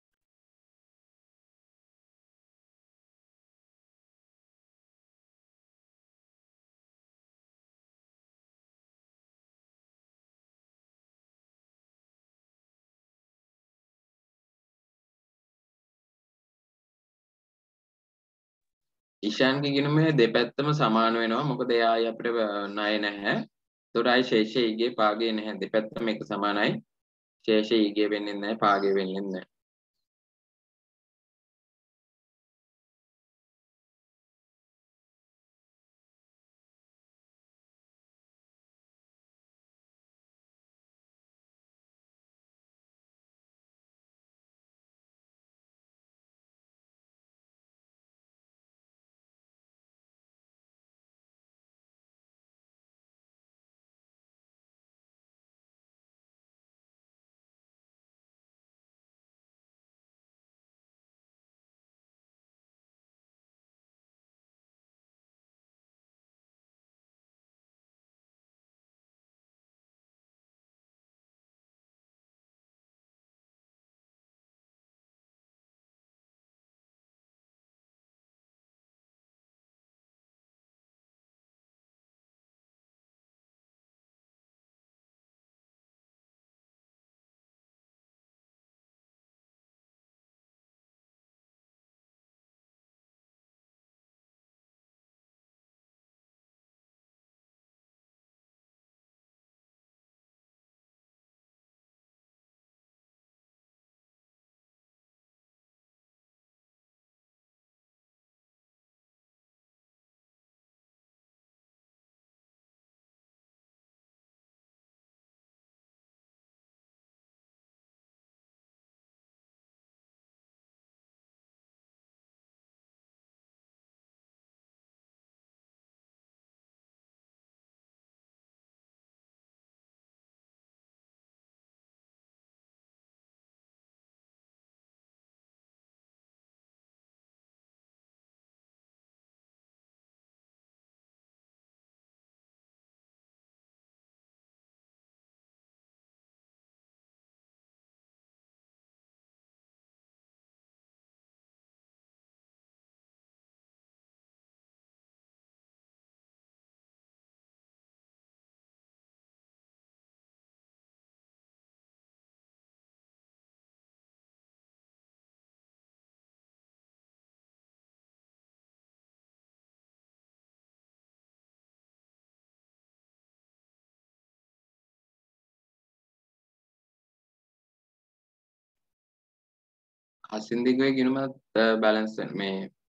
ඊශාන්ගේ ගිණුමේ දෙපැත්තම සමාන වෙනවා. මොකද එයා ආයි අපිට ණය නැහැ. ඒතකොට ආයි ශේෂය ඊගේ පාගේ නැහැ. දෙපැත්තම එක සමානයි. ශේෂය ඊගේ වෙන්නේ නැහැ, පාගේ වෙන්නේ නැහැ. හසින්දිගේ ගිණුමත් බැලන්ස් මේ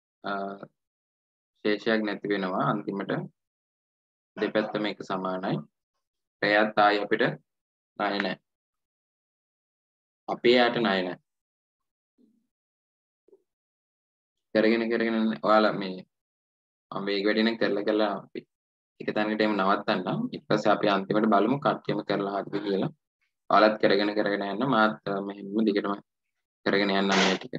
ශේෂයක් නැති වෙනවා. අන්තිමට දෙපැත්තම එක සමානයි. එයාත් ආයි අපිට ණය නැහැ. අපේ යාට ණය නැහැ. කරගෙන කරගෙන ඔයාලා මේ මම වේග වැඩි නම් කරලා කරලා අපි එක තැනකට එමු නවත්තන්නම්. ඊට පස්සේ අපි අන්තිමට බලමු කට්ටියම කරලා හරිද කියලා. ඔයාලත් කරගෙන කරගෙන යන්න. මාත් මෙහෙම දිගටම කරගෙන යන්න මේ ටික.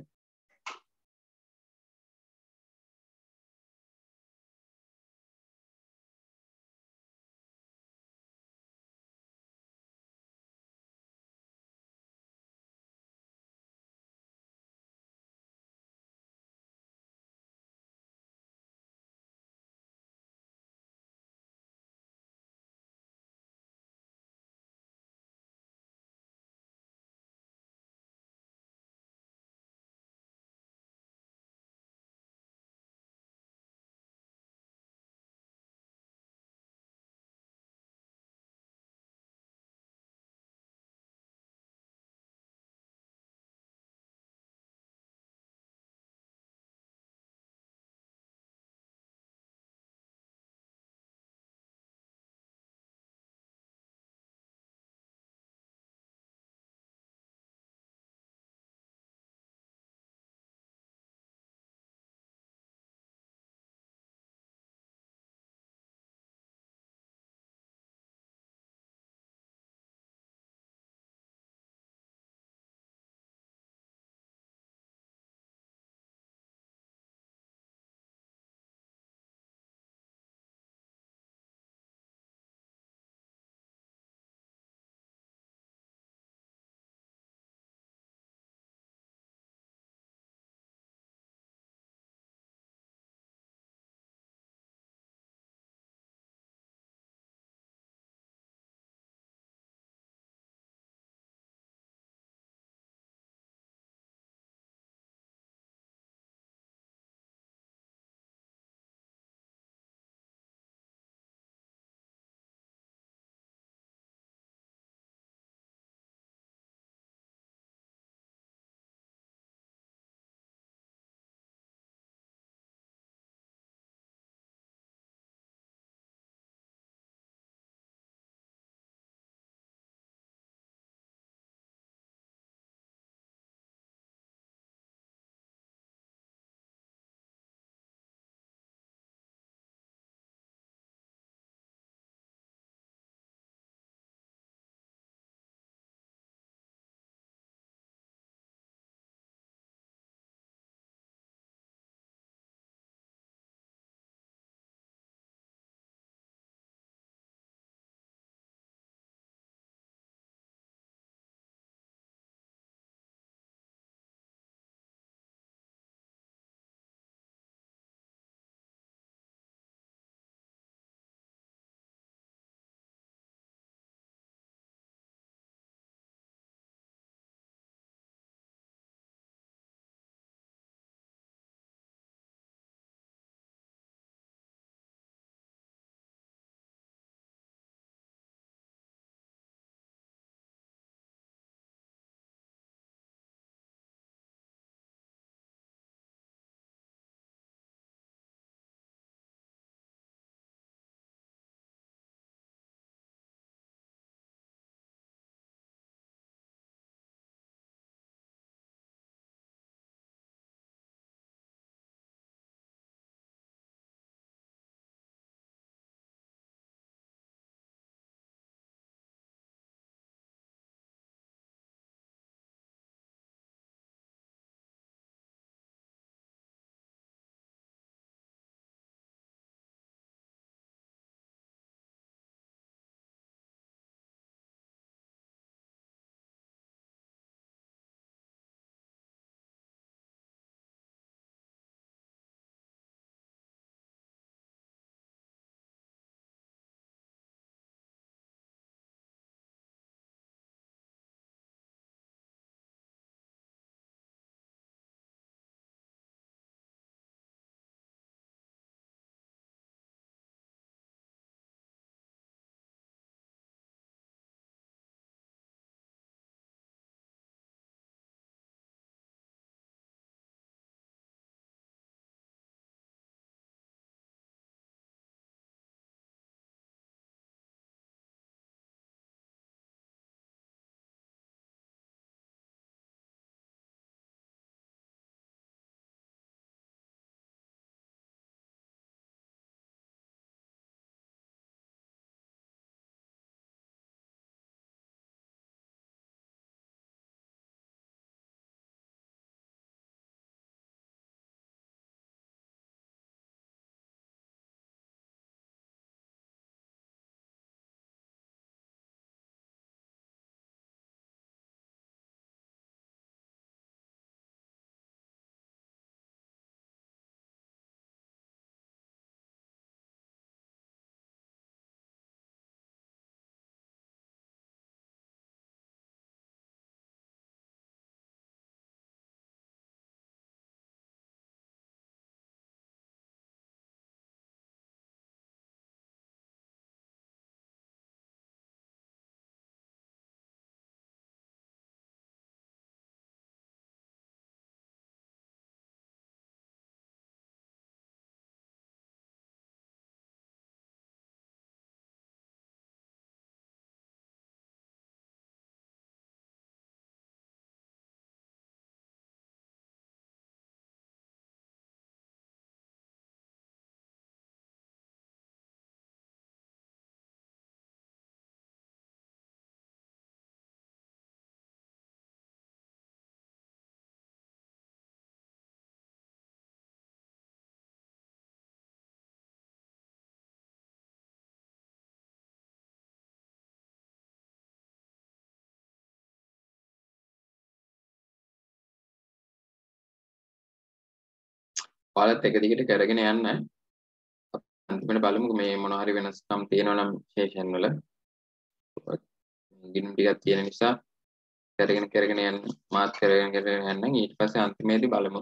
ඔයාලත් එක දිගට කරගෙන යන්න. අන්තිමට බලමු මේ මොන හරි වෙනස්කම් තියෙනවා නම් සෙෂන් වල. ගිණුම් ටිකක් තියෙන නිසා කරගෙන කරගෙන යන්න. මාත් කරගෙන කරගෙන යන්න. ඊට පස්සේ අන්තිමේදී බලමු.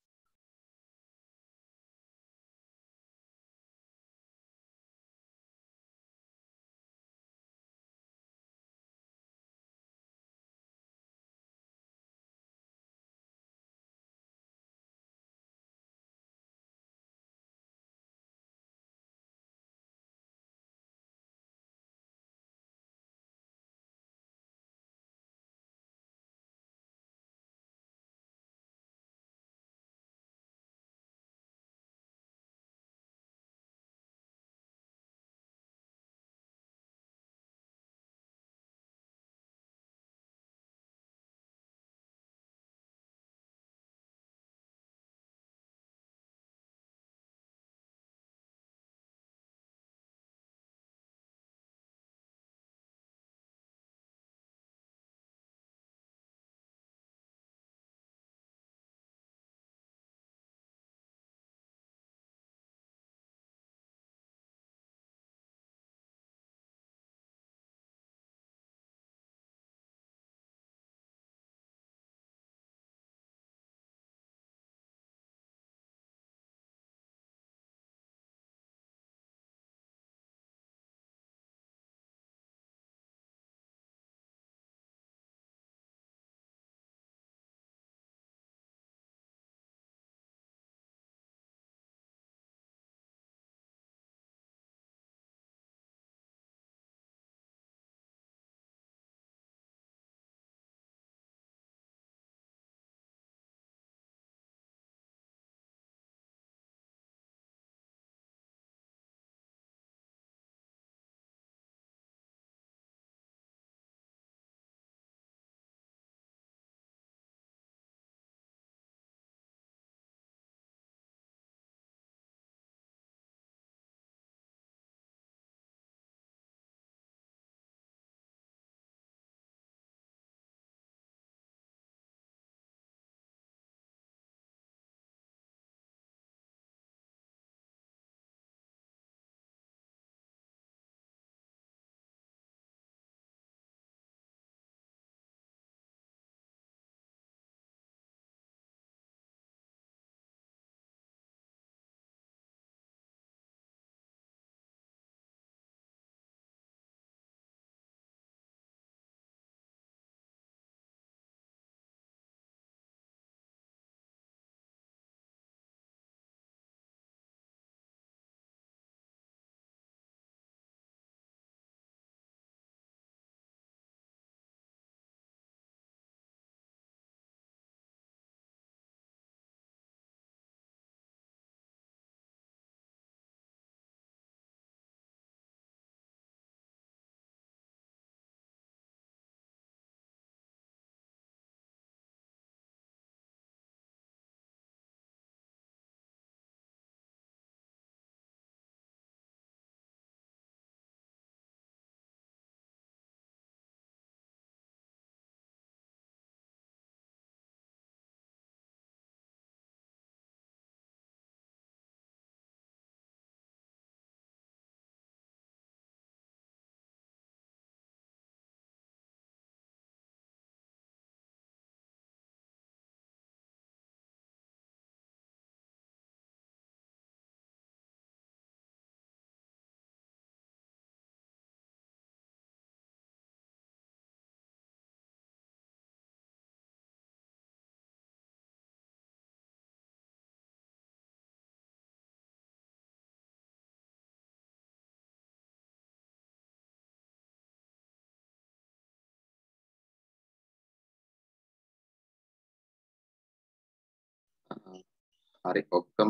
හරි ඔක්කොම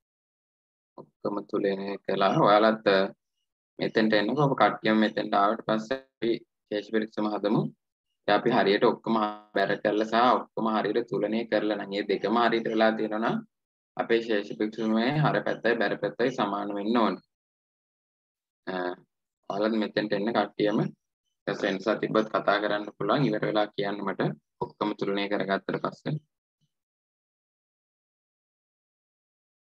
ඔක්කොම තුලේන කළා. ඔයාලත් මෙතෙන්ට එන්නකෝ. ඔබ කට්ටියම මෙතෙන්ට ආවට පස්සේ අපි ශේෂ පරීක්ෂම හදමු. දැන් අපි හරියට ඔක්කොම බැර කරලා සහ ඔක්කොම හරියට තුලනය කරලා නම් මේ දෙකම හරියට වෙලා තියෙනවා නම් අපේ ශේෂ පරීක්ෂමේ හර පැත්තයි බැර පැත්තයි සමාන වෙන්න ඕන. ඔයාලත් මෙතෙන්ට එන්න කට්ටියම සෙන්සර් තිබ්බත් කතා කරන්න පුළුවන්. ඉවර වෙලා කියන්න මට ඔක්කොම තුලනය කරගත්තට පස්සේ.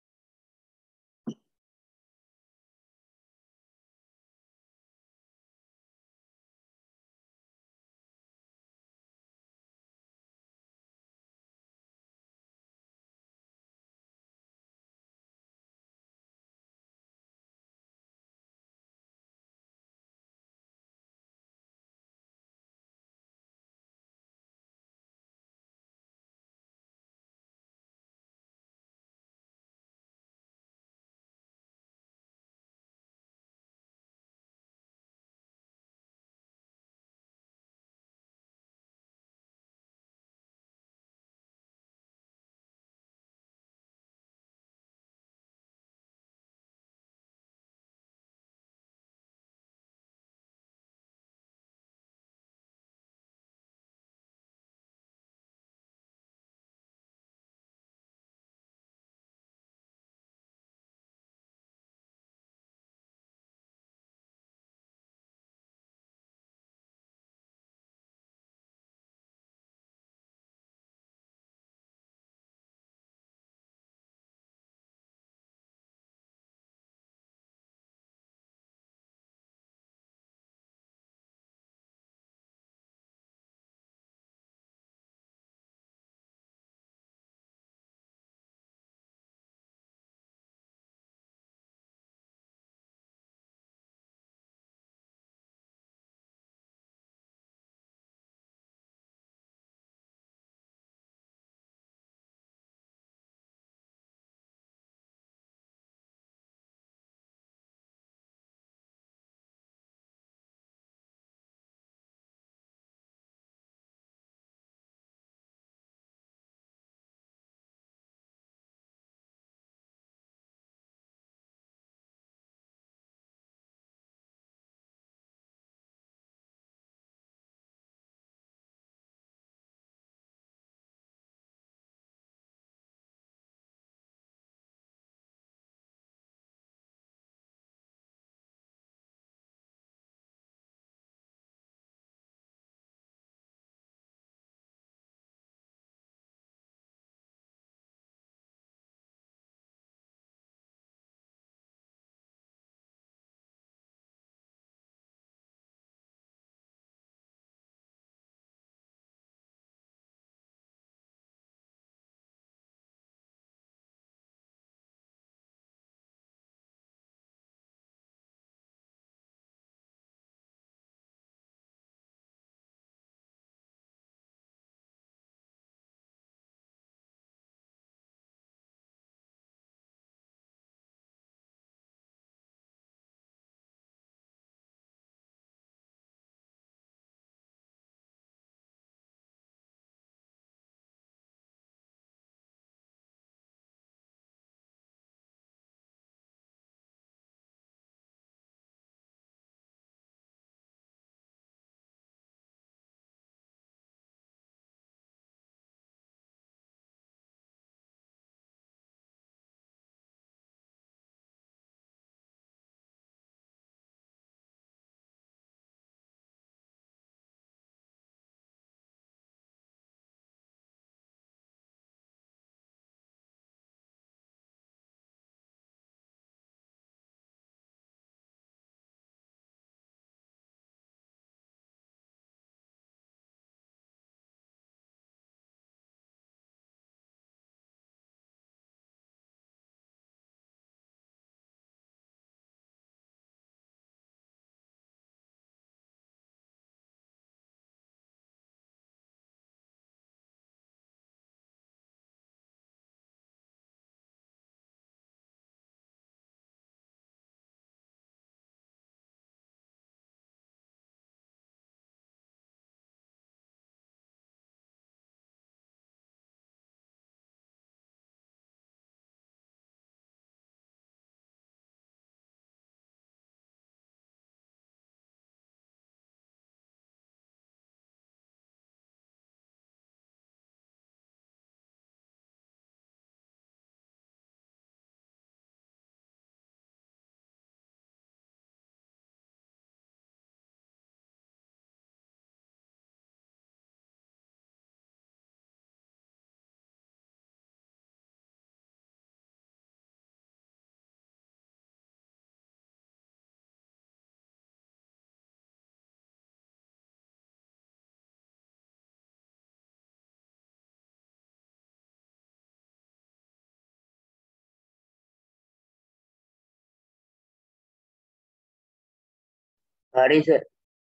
හරි සර්.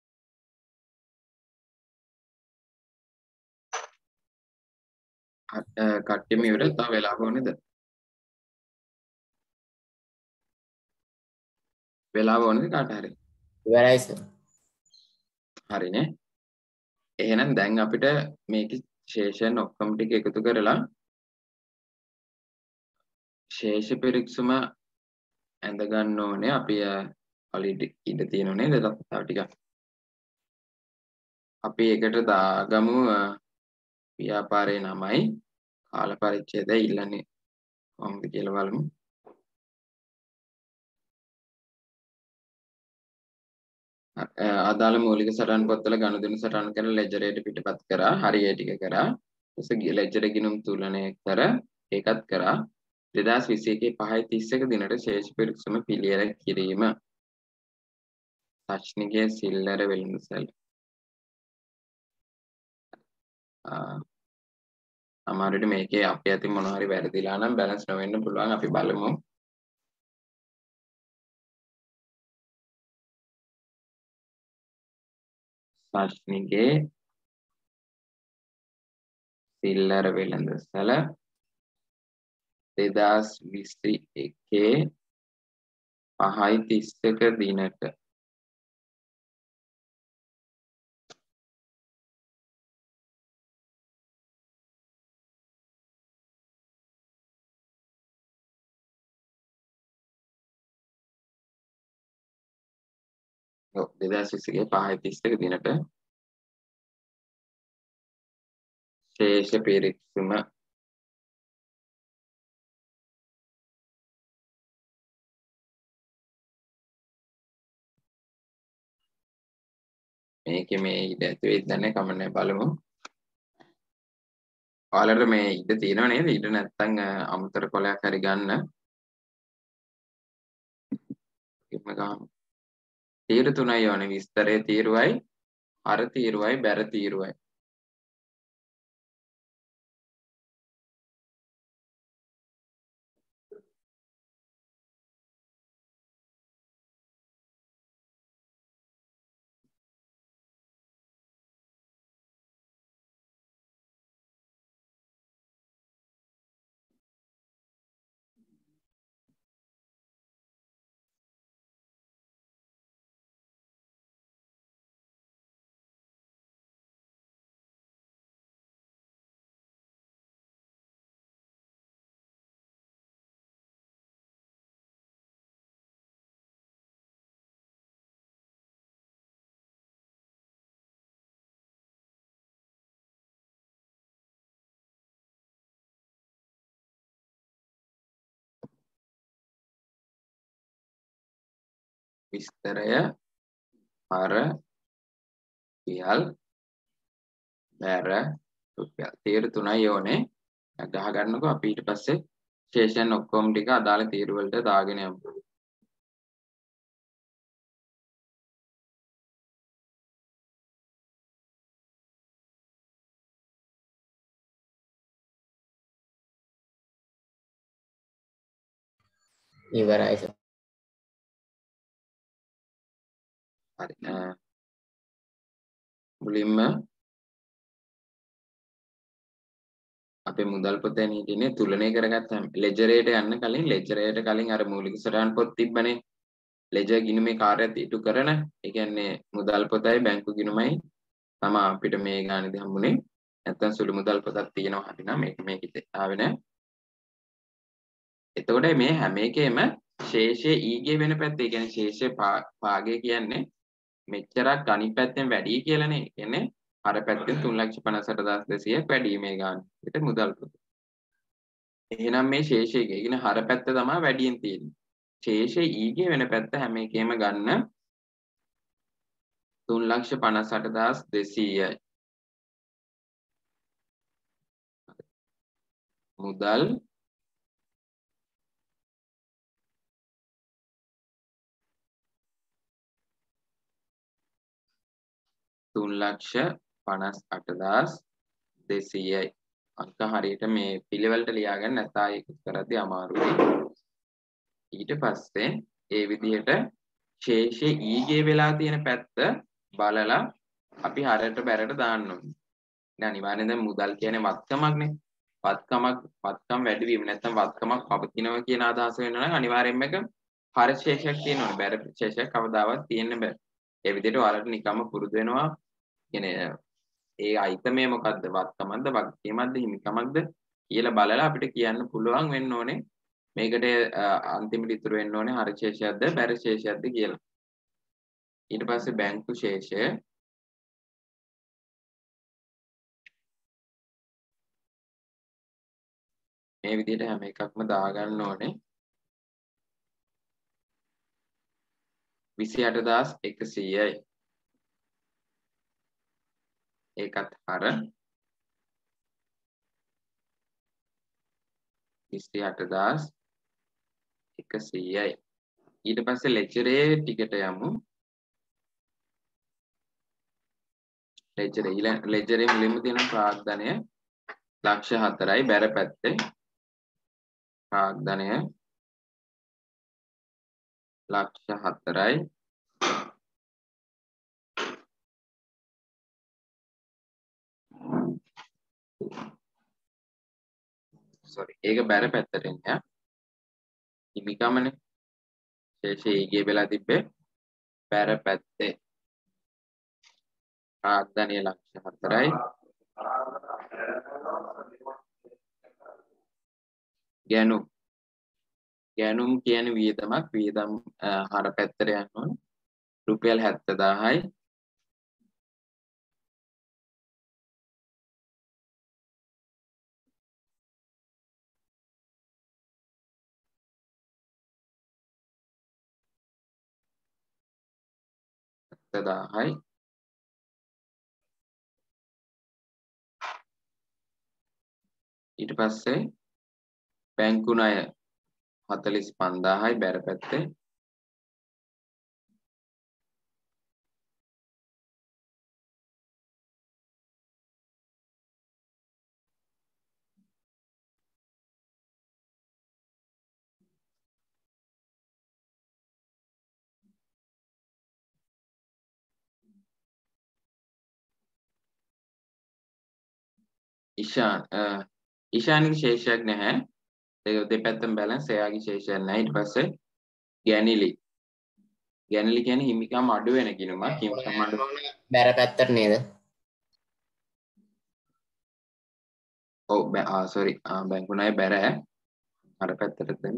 කට්ටියම ඉවරයි. තව වෙලාව ඕනේද? වෙලාව ඕනේද කාට හරි? ඉවරයි සර්. හරිනේ. එහෙනම් දැන් අපිට මේකේ ශේෂයන් ඔක්කොම ටික එකතු කරලා ශේෂ පෙරික්සම ඇඳ ගන්න ඕනේ. අපි ඔලිඩි ඉඳ තියෙනනේ නේද? තව ටිකක්. අපි එකට දාගමු ව්‍යාපාරයේ නමයි කාල පරිච්ඡේදය ඉල්ලන්නේ කොහොමද කියලා බලමු. අදාළ මූලික සටහන් පොත්වල ගනුදෙනු සටහන් කරන ලෙජරයට පිටපත් කරා. හරි ඒ ටික කරා. ඊට ලෙජර ගිණුම් තුලනය කර ඒකත් කරා. දෙදාස් විසි එකේ පහයි තිස් එක දිනට ශේෂ පෙරික්සම පිළියෙල කිරීම. සච්නිගේ සිල්ලර වෙළඳසැල. අමාරුට මේකේ අපි අතින් මොනවා හරි වැරදිලා නම් බැලන්ස් නොවෙන්න පුළුවන්. අපි බලමු. සච්නිගේ සිල්ලර වෙළඳසැල දෙදාස් විසි එකේ පහයි තිස් එක දිනට ඔව් දෙදාස් විසි එකේ පහයි තිස් එක දිනට ශේෂ පෙරික්සම මේකේ මේ ඉඩ ඇති වෙයිද නැන්නේ කමන්නේ බලමු. ඔයාලට මේ ඉඩ තියෙනව නේද? ඉඩ නැත්තම් අමුතර කොලයක් හරි ගන්න. කිම ගාමු. තීරු තුනයි ඕනේ. විස්තරයේ තීරුවයි, අර තීරුවයි, බැර තීරුවයි. විස්තරය අර රුපියල් බැර රුපියල් තීරු තුනයි ඕනේ. ගහ ගන්නකො අපි ඊට පස්සේ ශේෂයන් ඔක්කොම ටික අදාළ තීරු වලට දාගෙන යමු. ඉවරයි සර්. හරි. මුලින්ම අපේ මුදල් පොතේ හිටින්නේ තුලනය කරගත්තාම ලෙජරේට යන්න කලින් ලෙජරේට කලින් අර මූලික සටහන් පොත් තිබ්බනේ. ලෙජර් ගිණුමේ කාර්යයත් ඉටු කරන. ඒ කියන්නේ මුදල් පොතයි බැංකු ගිණුමයි තමයි අපිට මේ ගානේදී හම්බුනේ. නැත්තම් සුළු මුදල් පොතක් තියෙනවා හරිනම් මේක මේකෙත් ආවේ නැහැ. එතකොට මේ හැම එකේම ශේෂයේ ඊගේ වෙන පැත්තේ කියන්නේ ශේෂයේ භාගය කියන්නේ මෙච්චරක් අනිත් පැත්තෙන් වැඩි කියලානේ. කියන්නේ අර පැත්තෙන් තුන් ලක්ෂ පනස් අට හදාස් දෙසීයක් වැඩි මේ ගන්න. ඒක මුදල් පොත. එහෙනම් මේ ශේෂයේ කියන්නේ හර පැත්ත තමයි වැඩියෙන් තියෙන්නේ. ශේෂයේ ඊගේ වෙන පැත්ත හැම එකේම ගන්න තුන් ලක්ෂ පනස් අට හදාස් දෙසීයයි. මුදල් තුන් ලක්ෂ පනස් අට හදාස් දෙසීයයි. අංක හරියට මේ පිළිවෙලට ලියාගන්න නැත්නම් ඒක කරද්දී අමාරුයි. ඊට පස්සේ ඒ විදිහට ශේෂයේ ඊගේ වෙලා තියෙන පැත්ත බලලා අපි හරයට බැරට දාන්න ඕනේ. දැන් අනිවාර්යෙන් දැන් මුදල් කියන්නේ වත්කමක්නේ. වත්කමක් වත්කම් වැඩි වීම නැත්නම් වත්කමක් පවතිනවා කියන අදහස වෙනවා නම් අනිවාර්යෙන්ම එක හර ශේෂයක් තියෙනවනේ. බැර ශේෂයක් කවදාවත් තියෙන්න බෑ. ඒ විදිහට ඔයාලට නිකම්ම පුරුදු වෙනවා. කියන්නේ ඒ අයිතමේ මොකද්ද? වත්කමක්ද, වගකීමක්ද, හිමිකමක්ද කියලා බලලා අපිට කියන්න පුළුවන් වෙන්න ඕනේ. මේකට අන්තිමට ඉතුරු වෙන්න ඕනේ හර ශේෂයක්ද, බැර ශේෂයක්ද කියලා. ඊට පස්සේ බැංකු ශේෂය මේ විදිහට හැම එකක්ම දාගන්න ඕනේ. විසි අට හදාස් එකසීයයි. ඒකත් හර විසි අට හදාස් එකසීයයි. ඊට පස්සේ ලෙජරේ ටිකට යමු. ලෙජරේ ඊළඟ ලෙජරේ මුලින්ම තියෙන ප්‍රාග්ධනය ලක්ෂ හතරයි බැර පැත්තේ ප්‍රාග්ධනය ලක්ෂ හතරයි sorry ඒක බැර පැත්තට එන්නේ හිමිකමනේ ශේෂයේ ඊගේ වෙලා තිබ්බේ බැර පැත්තේ ප්‍රාග්ධනය ලක්ෂ හතරයි ගැනුම් ගැනුම් කියන වියදමක් වියදම් හර පැත්තට යන්න ඕනේ රුපියල් හැත්තදාහයි හැත්තදාහයි ඊට පස්සේ බැංකු ණය හතළිස් පන්දාහයි බැර පැත්තේ ඉෂාන් ඉෂාන්ගේ ශේෂයක් නැහැ ඒ දෙපැත්තම බැලන්ස් එයාගේ ශේෂයක් නැහැ ඊට පස්සේ ගැනිලි ගැනිලි කියන්නේ හිමිකම් අඩු වෙන කිනුමක් හිමිකම් අඩු බැර පැත්තට නේද? ඔව් ආ සෝරි ආ බැංකු ණය බැර අර පැත්තට දෙන්න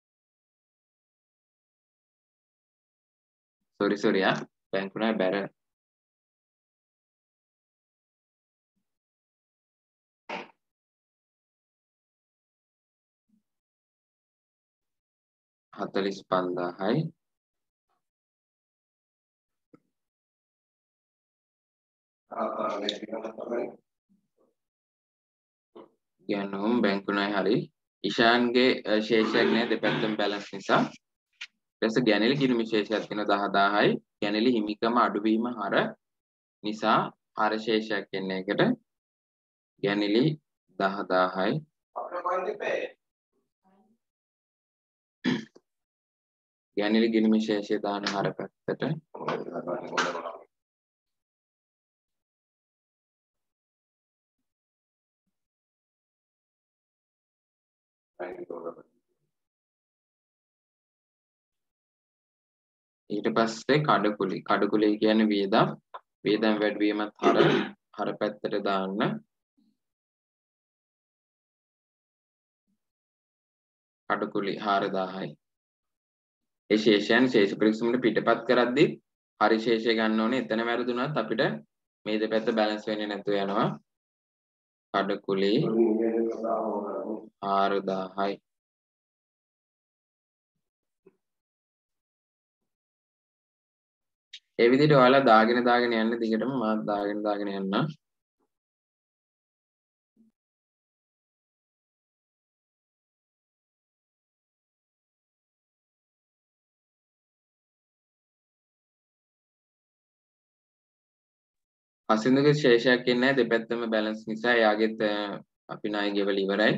සෝරි සෝරි ආ බැංකු ණය බැර හතළිස් පන්දාහයි ගැනුම් බැංකු ණය හරි ඉෂාන්ගේ ශේෂයක් නෑ දෙපැත්තම බැලන්ස් නිසා ඊට පස්සේ ගැනිලි කිනුමි ශේෂයක් තියෙනවා දහදාහයි ගැනිලි හිමිකම අඩුවීම හර නිසා හර ශේෂයක් එන්නේ එකට ගැනිලි දහදාහයි ගැනිලි ගිණුමි ශේෂය දාන හර පැත්තට ඊට පස්සේ කඩකුලි කඩකුලි කියන්නේ වියදම් වියදම් වැඩිවීමත් හර හර පැත්තට දාන්න කඩකුලි හාරදාහයි ඒ ශේෂයන් ශේෂ පරීක්ෂණයට පිටපත් කරද්දී හරි ශේෂය ගන්න ඕනේ එතන වැරදුනත් අපිට මේ දෙපැත්ත බැලන්ස් වෙන්නේ නැතුව යනවා කඩකුලි හාරදාහයි ඒ විදිහට ඔයාලා දාගෙන දාගෙන යන්න දිගටම මාත් දාගෙන දාගෙන යන්න අසින්දුගේ ශේෂයක් එන්නේ නැහැ දෙපැත්තම බැලන්ස් නිසා එයාගෙත් අපි ණය ගෙවල ඉවරයි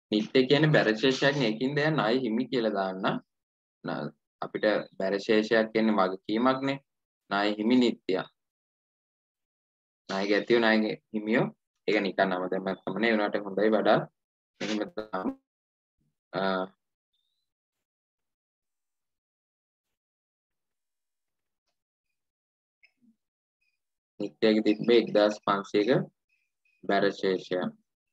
නිත්‍ය කියන්නේ බැර ශේෂයක් නේ. ඒකින්ද යා ණය හිමි කියලා දාන්න. න- අපිට බැර ශේෂයක් කියන්නේ වගකීමක්නේ. ණය හිමි නිත්‍ය. ණය ගැතියෝ ණය හිමියෝ ඒක නිකන් නම දැම්මක් තමයි. ඒ වුණාට හොඳයි වඩා එහෙම තමයි. අ නිත්‍යයේ තිබ්බේ එක්දාස් පන්සීයක බැර ශේෂයක්.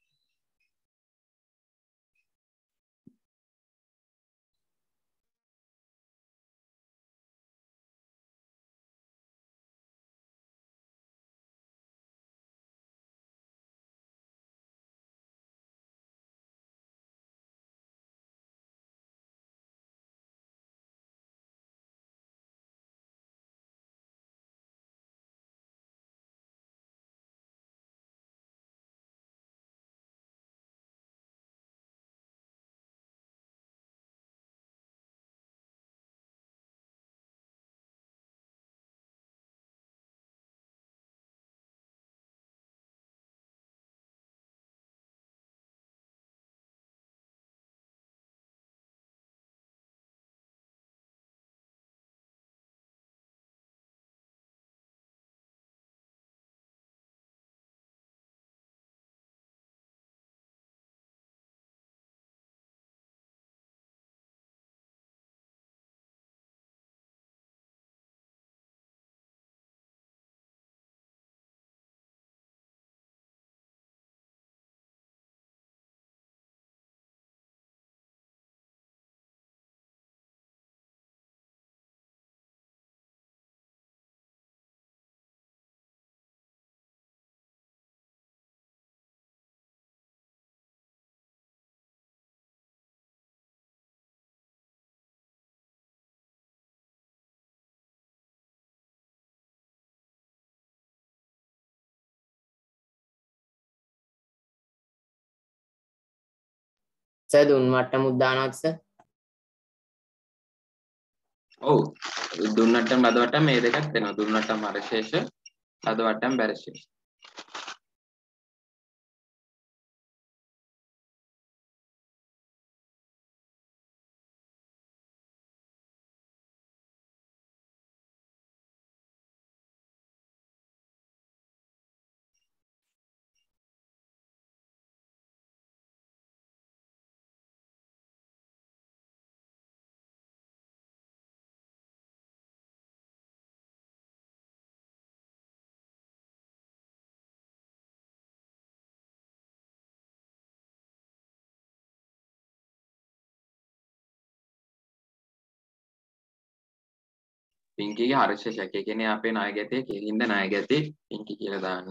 සර් දුන් මට්ටමුත් දානවද සර්? ඔව්. දුන්නටම බද වට්ටම් මේ දෙකක් වෙනවා. දුන්නටම අර ශේෂ බද වට්ටම් බැර ශේෂ. පින්කීගේ හර්ෂ ශේෂයක්. ඒ කියන්නේ අපේ ණය ගැතිය කෙලින්ද ණය ගැතිය පින්කී කියලා දාන්න.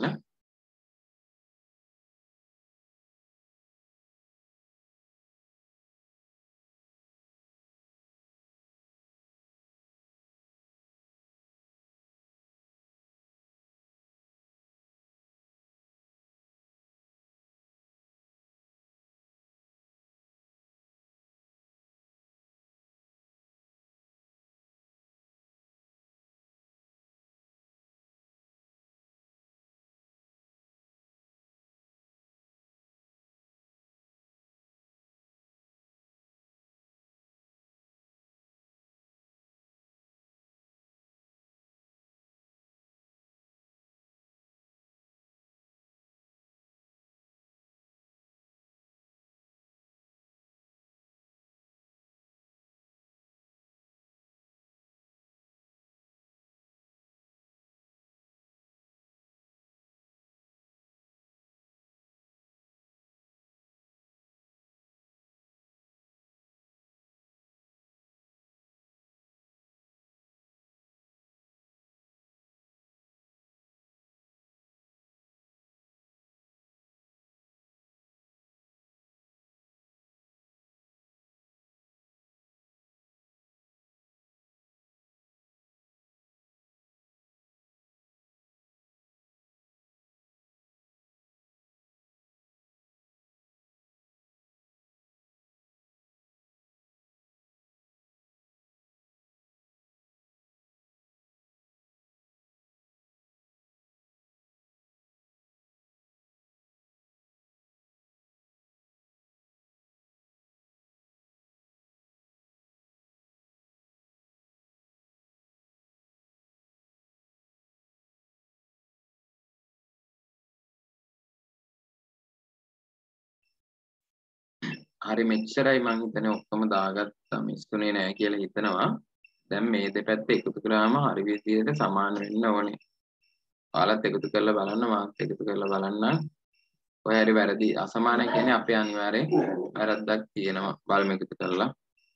හරි මෙච්චරයි මං හිතන්නේ ඔක්කොම දාගත්තා මිස්ුනේ නෑ කියලා හිතනවා. දැන් මේ දෙපැත්ත එකතු කරාම හරි විදිහට සමාන වෙන්න ඕනේ. ඔයාලත් එකතු කරලා බලන්න මාත් එකතු කරලා බලන්න. ඔය හරි වැරදි අසමාන කියන්නේ අපේ අනිවාර්යෙන් වැරද්දක් තියෙනවා. බලමු එකතු කරලා.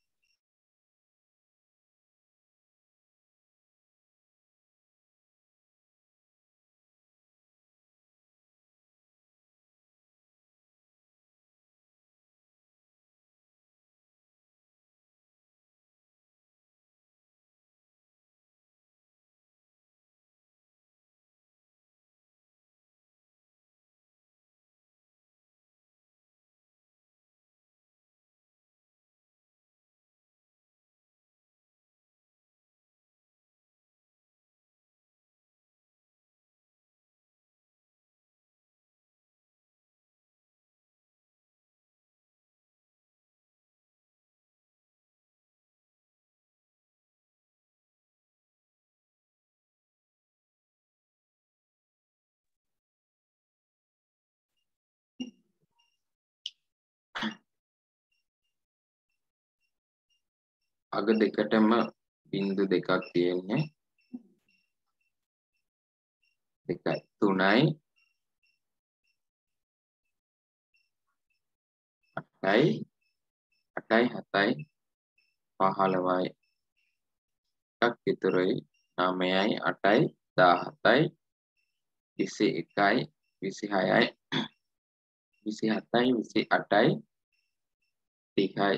අග දෙකටම බිංදු දෙකක් තියෙන්නේ. දෙකයි තුනයි අටයි අටයි හතයි පහළොවයි එකක් ඉතුරුයි නවයයි අටයි දාහතයි විසි එකයි විසිහයයි විසිහතයි විසිඅටයි තිහයි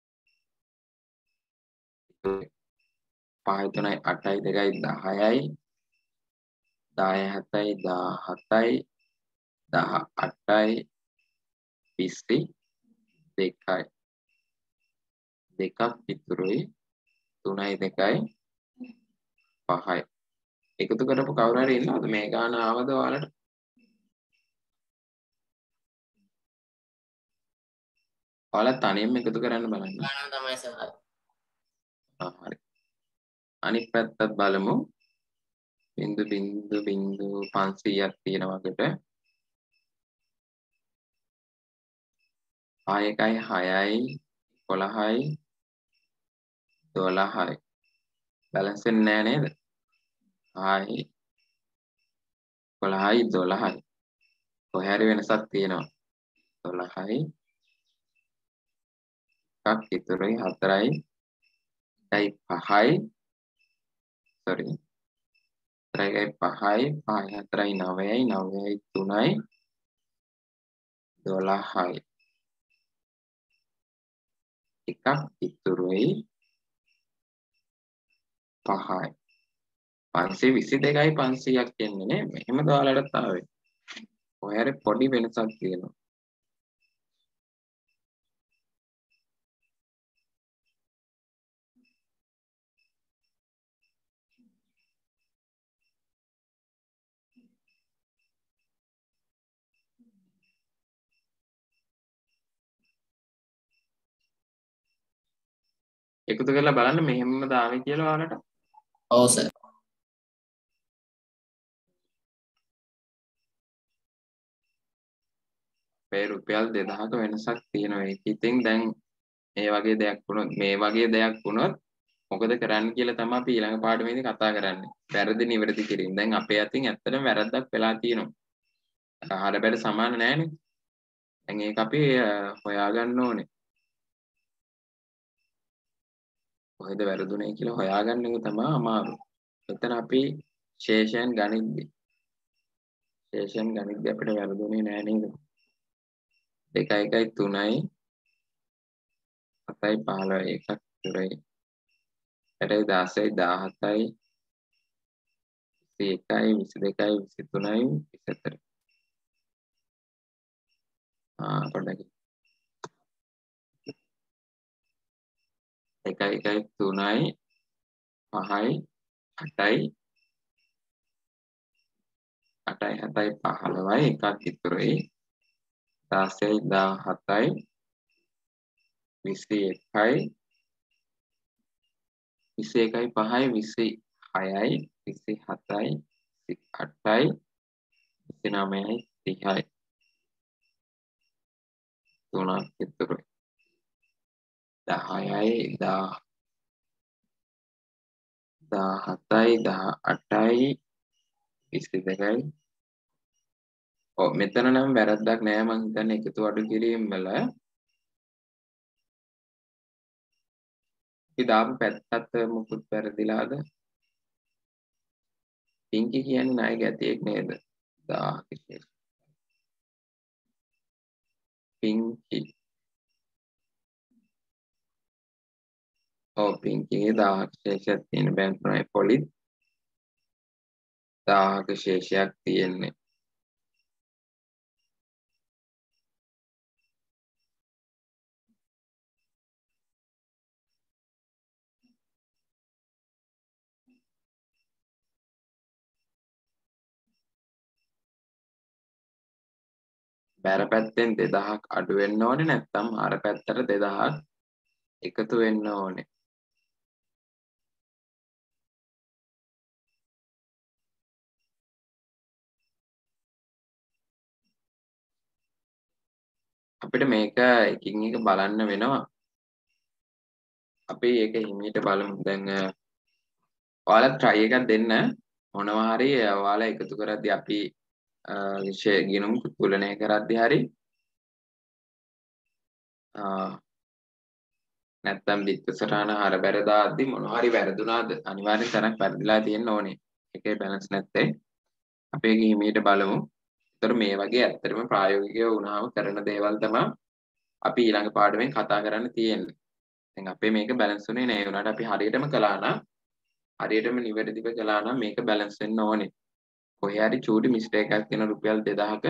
පහයි තුනයි අටයි දෙකයි දහයයි දහයයි හතයි දාහතයි දහඅටයි විසි දෙකයි දෙකක් ඉතුරුයි තුනයි දෙකයි පහයි එකතු කරපු කවුරු හරි ඉන්නවද මේ ගාන ආවද ඔයාලට? ඔයාලා තනියම එකතු කරන්න බලන්න. ගානම තමයි සහල්. ආ හරි. අනිත් පැත්තත් බලමු. බිංදු බිංදු බිංදු පන්සීයක් තියෙනවකට. හය එකයි හයයි එකොළහයි දොළහයි බැලන්ස් වෙන්නේ නෑ නේද? හයයි එකොළහයි දොළහයි කොහේ හරි වෙනසක් තියෙනවා. දොළහයි එකක් ඉතුරුයි හතරයි එකයි පහයි sorry හතරයි පහයි පහයි හතරයි නවයයි නවයයි තුනයි දොළහයි එකක් ඉතුරුයි පහයි පන්සිය විසි දෙකයි පන්සීයක් කියන්නේ නේ. මෙහෙම දාලටත් ආවේ. ඔය හරි පොඩි වෙනසක් තියෙනවා. එකතු කරලා බලන්න මෙහෙමද ආවේ කියලා ඔයාලට. ඔව් සර්. මේ රුපියල් දෙදහක වෙනසක් තියෙනවා. ඒක ඉතින් දැන් මේ වගේ දෙයක් වුණොත් මේ වගේ දෙයක් වුණොත් මොකද කරන්න කියලා තමයි අපි ඊළඟ පාඩමේදී කතා කරන්නේ. වැරදි නිවැරදි කිරීම. දැන් අපේ අතින් ඇත්තටම වැරද්දක් වෙලා තියෙනවා. අහර බැල සමාන නෑනේ. දැන් ඒක අපි හොයාගන්න ඕනේ. කොහෙද වැරදුනේ කියලා හොයාගන්න එක තමයි අමාරු. එතන අපි ශේෂයන් ගනිද්දි ශේෂයන් ගනිද්දි අපිට වැරදුනේ නෑ නේද? දෙකයි එකයි තුනයි හතයි පහළොවයි එකක් ඉතුරුයි. එතයි දහසයි දාහතයි විසි එකයි විසි දෙකයි විසි තුනයි විසිහතරයි. ආ පොඩ්ඩක් එකයි එකයි තුනයි පහයි අටයි අටයි හතයි පහළොවයි එකක් ඉතුරුයි. දහසයි දාහතයි විසි එකයි විසි එකයි පහයි විසිහයයි විසිහතයි විසිඅටයි විසිනවයයි තිහයි තුනක් ඉතුරුයි. දහයයි දහසතයි දහඅටයි විසි දෙකයි. ඔව් මෙතන නම් වැරද්දක් නෑ මං හිතන්නේ එකතු අඩු කිරීම වල. අපි දාපු පැත්තත් මුකුත් වැරදිලාද? පින්කි කියන්නේ ණය ගැතියෙක් නේද? දහක ශේෂ. පින්කි. ඔව් පින්කිගේ දහක ශේෂයක් තියෙන බැංකු ණය පොලිත් දහක ශේෂයක් තියෙන්නේ. බැර පැත්තෙන් දෙදහක් අඩු වෙන්න ඕනේ නැත්නම් අර පැත්තට දෙදහක් එකතු වෙන්න ඕනේ. අපිට මේක එකින් එක බලන්න වෙනවා. අපි ඒක හිමීට බලමු. දැන් ඔයාලා try එකක් දෙන්න මොනවා හරි ඔයාලා එකතු කරද්දී අපි විෂය ගිණුම් තුලනය කරද්දී හරි නැත්තම් විත්සරණ හර බැර දාද්දී මොනවා හරි වැරදුනාද අනිවාර්යෙන් තරක් වැරදිලා තියෙන්න ඕනේ. ඒකේ බැලන්ස් නැත්තේ අපි ඒක හිමීට බලමු. ඒතර මේ වගේ ඇත්තටම ප්‍රායෝගිකව වුණාම කරන දේවල් තමයි අපි ඊළඟ පාඩමෙන් කතා කරන්න තියෙන්නේ. දැන් අපේ මේක බැලන්ස් උනේ නෑ. ඒ වුණාට අපි හරියටම කළා නම් හරියටම නිවැරදිව කළා නම් මේක බැලන්ස් වෙන්න ඕනේ. කොහේ හරි චූටි මිස්ටේක් එකක් තියෙන රුපියල් දෙදහක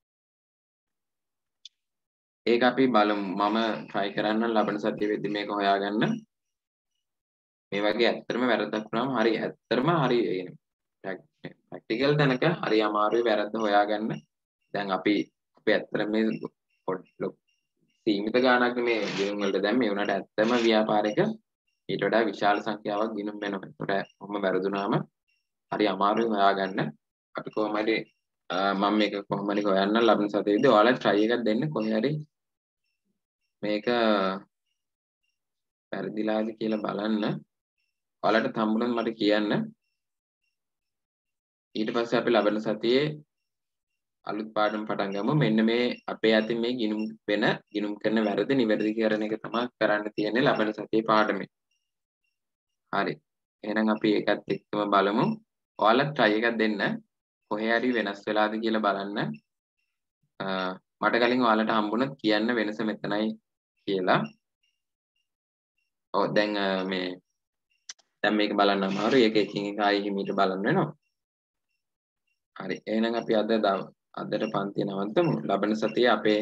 ඒක අපි බලමු. මම try කරන්න ලබන සතිය වෙද්දි මේක හොයාගන්න. මේ වගේ ඇත්තටම වැරද්දක් වුණාම හරි ඇත්තටම හරි ප්‍රැක්ටිකල් තැනක හරි අමාරුයි වැරද්ද හොයාගන්න. දැන් අපි අපි ඇත්තටම මේ සීමිත ගාණක් මේ ගිණුම් වලට දැන් මේ උනාට ඇත්තම ව්‍යාපාරික ඊට වඩා විශාල සංඛ්‍යාවක් ගිණුම් වෙනවා. ඒකට කොහොම වැරදුනාම හරි අමාරුයි හොයාගන්න. අපි කොහොම හරි මම මේක කොහොම හරි හොයන්න ලබන සතියේදී ඔයාලා try එකක් දෙන්න කොහේ හරි මේක වැරදිලාද කියලා බලන්න. ඔයාලට හම්බුනොත් මට කියන්න. ඊට පස්සේ අපි ලබන සතියේ අලුත් පාඩම් පටන් ගමු. මෙන්න මේ අපේ අතින් මේ ගිණුම් වෙන ගිණුම් කරන වැරදි නිවැරදි කරන එක තමයි කරන්න තියෙන්නේ ලබන සතියේ පාඩමේ. හරි. එහෙනම් අපි ඒකත් එක්කම බලමු. ඔයාලා try එකක් දෙන්න. කොහේ හරි වෙනස් වෙලාද කියලා බලන්න. මට කලින් ඔයාලට හම්බුනොත් කියන්න වෙනස මෙතනයි කියලා. ඔව් දැන් මේ දැන් මේක බලන්න අමාරුයි. ඒක එකින් එක ආයි හිමීට බලන්න වෙනවා. හරි. එහෙනම් අපි අද අදට පන්තිය නවත්තමු. ලබන සතියේ අපේ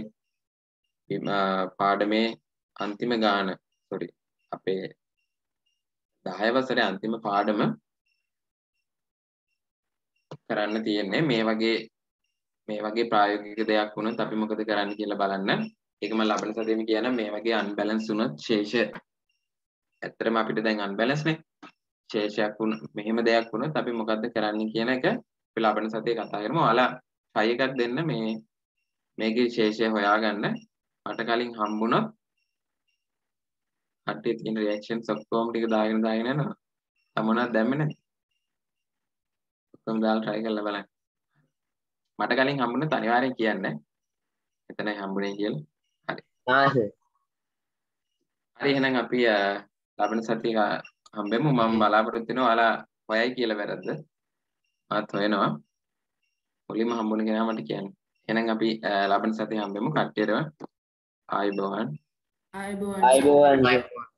පාඩමේ අන්තිම ගාන sorry අපේ දහය වසරේ අන්තිම පාඩම කරන්න තියෙන්නේ. මේ වගේ මේ වගේ ප්‍රායෝගික දෙයක් වුණොත් අපි මොකද කරන්න කියලා බලන්න. ඒක මම ලබන සතියේම කියන මේ වගේ අන්බැලන්ස් වුණොත් ශේෂ ඇත්තටම අපිට දැන් අන්බැලන්ස් නේ. ශේෂයක් වුණ මෙහෙම දෙයක් වුණොත් අපි මොකද්ද කරන්න කියන එක අපි ලබන සතියේ කතා කරමු. ඔයාලා try එකක් දෙන්න මේ මේකේ ශේෂය හොයාගන්න. මට කලින් හම්බුණොත් කට්ටිය තියෙන රියැක්ෂන්ස් ඔක්කොම ටික දාගෙන දාගෙන යනවා. තමනක් දැම්මේ නැහැ. ඔක්කොම දාලා try කරලා බලන්න. මට කලින් හම්බුණොත් අනිවාර්යෙන් කියන්න. එතනයි හම්බුනේ කියලා. හරි. ආ සර්. හරි එහෙනම් අපි ලබන සතියේ හම්බෙමු. මම බලාපොරොත්තු වෙනවා ඔයාලා හොයයි කියලා වැරද්ද. මාත් හොයනවා. මුලින්ම හම්බුන කෙනා මට කියන්න. එහෙනම් අපි ලබන සතියේ හම්බෙමු. කට්ටියටම ආයුබෝවන්. ආයුබෝවන්. ආයුබෝවන්.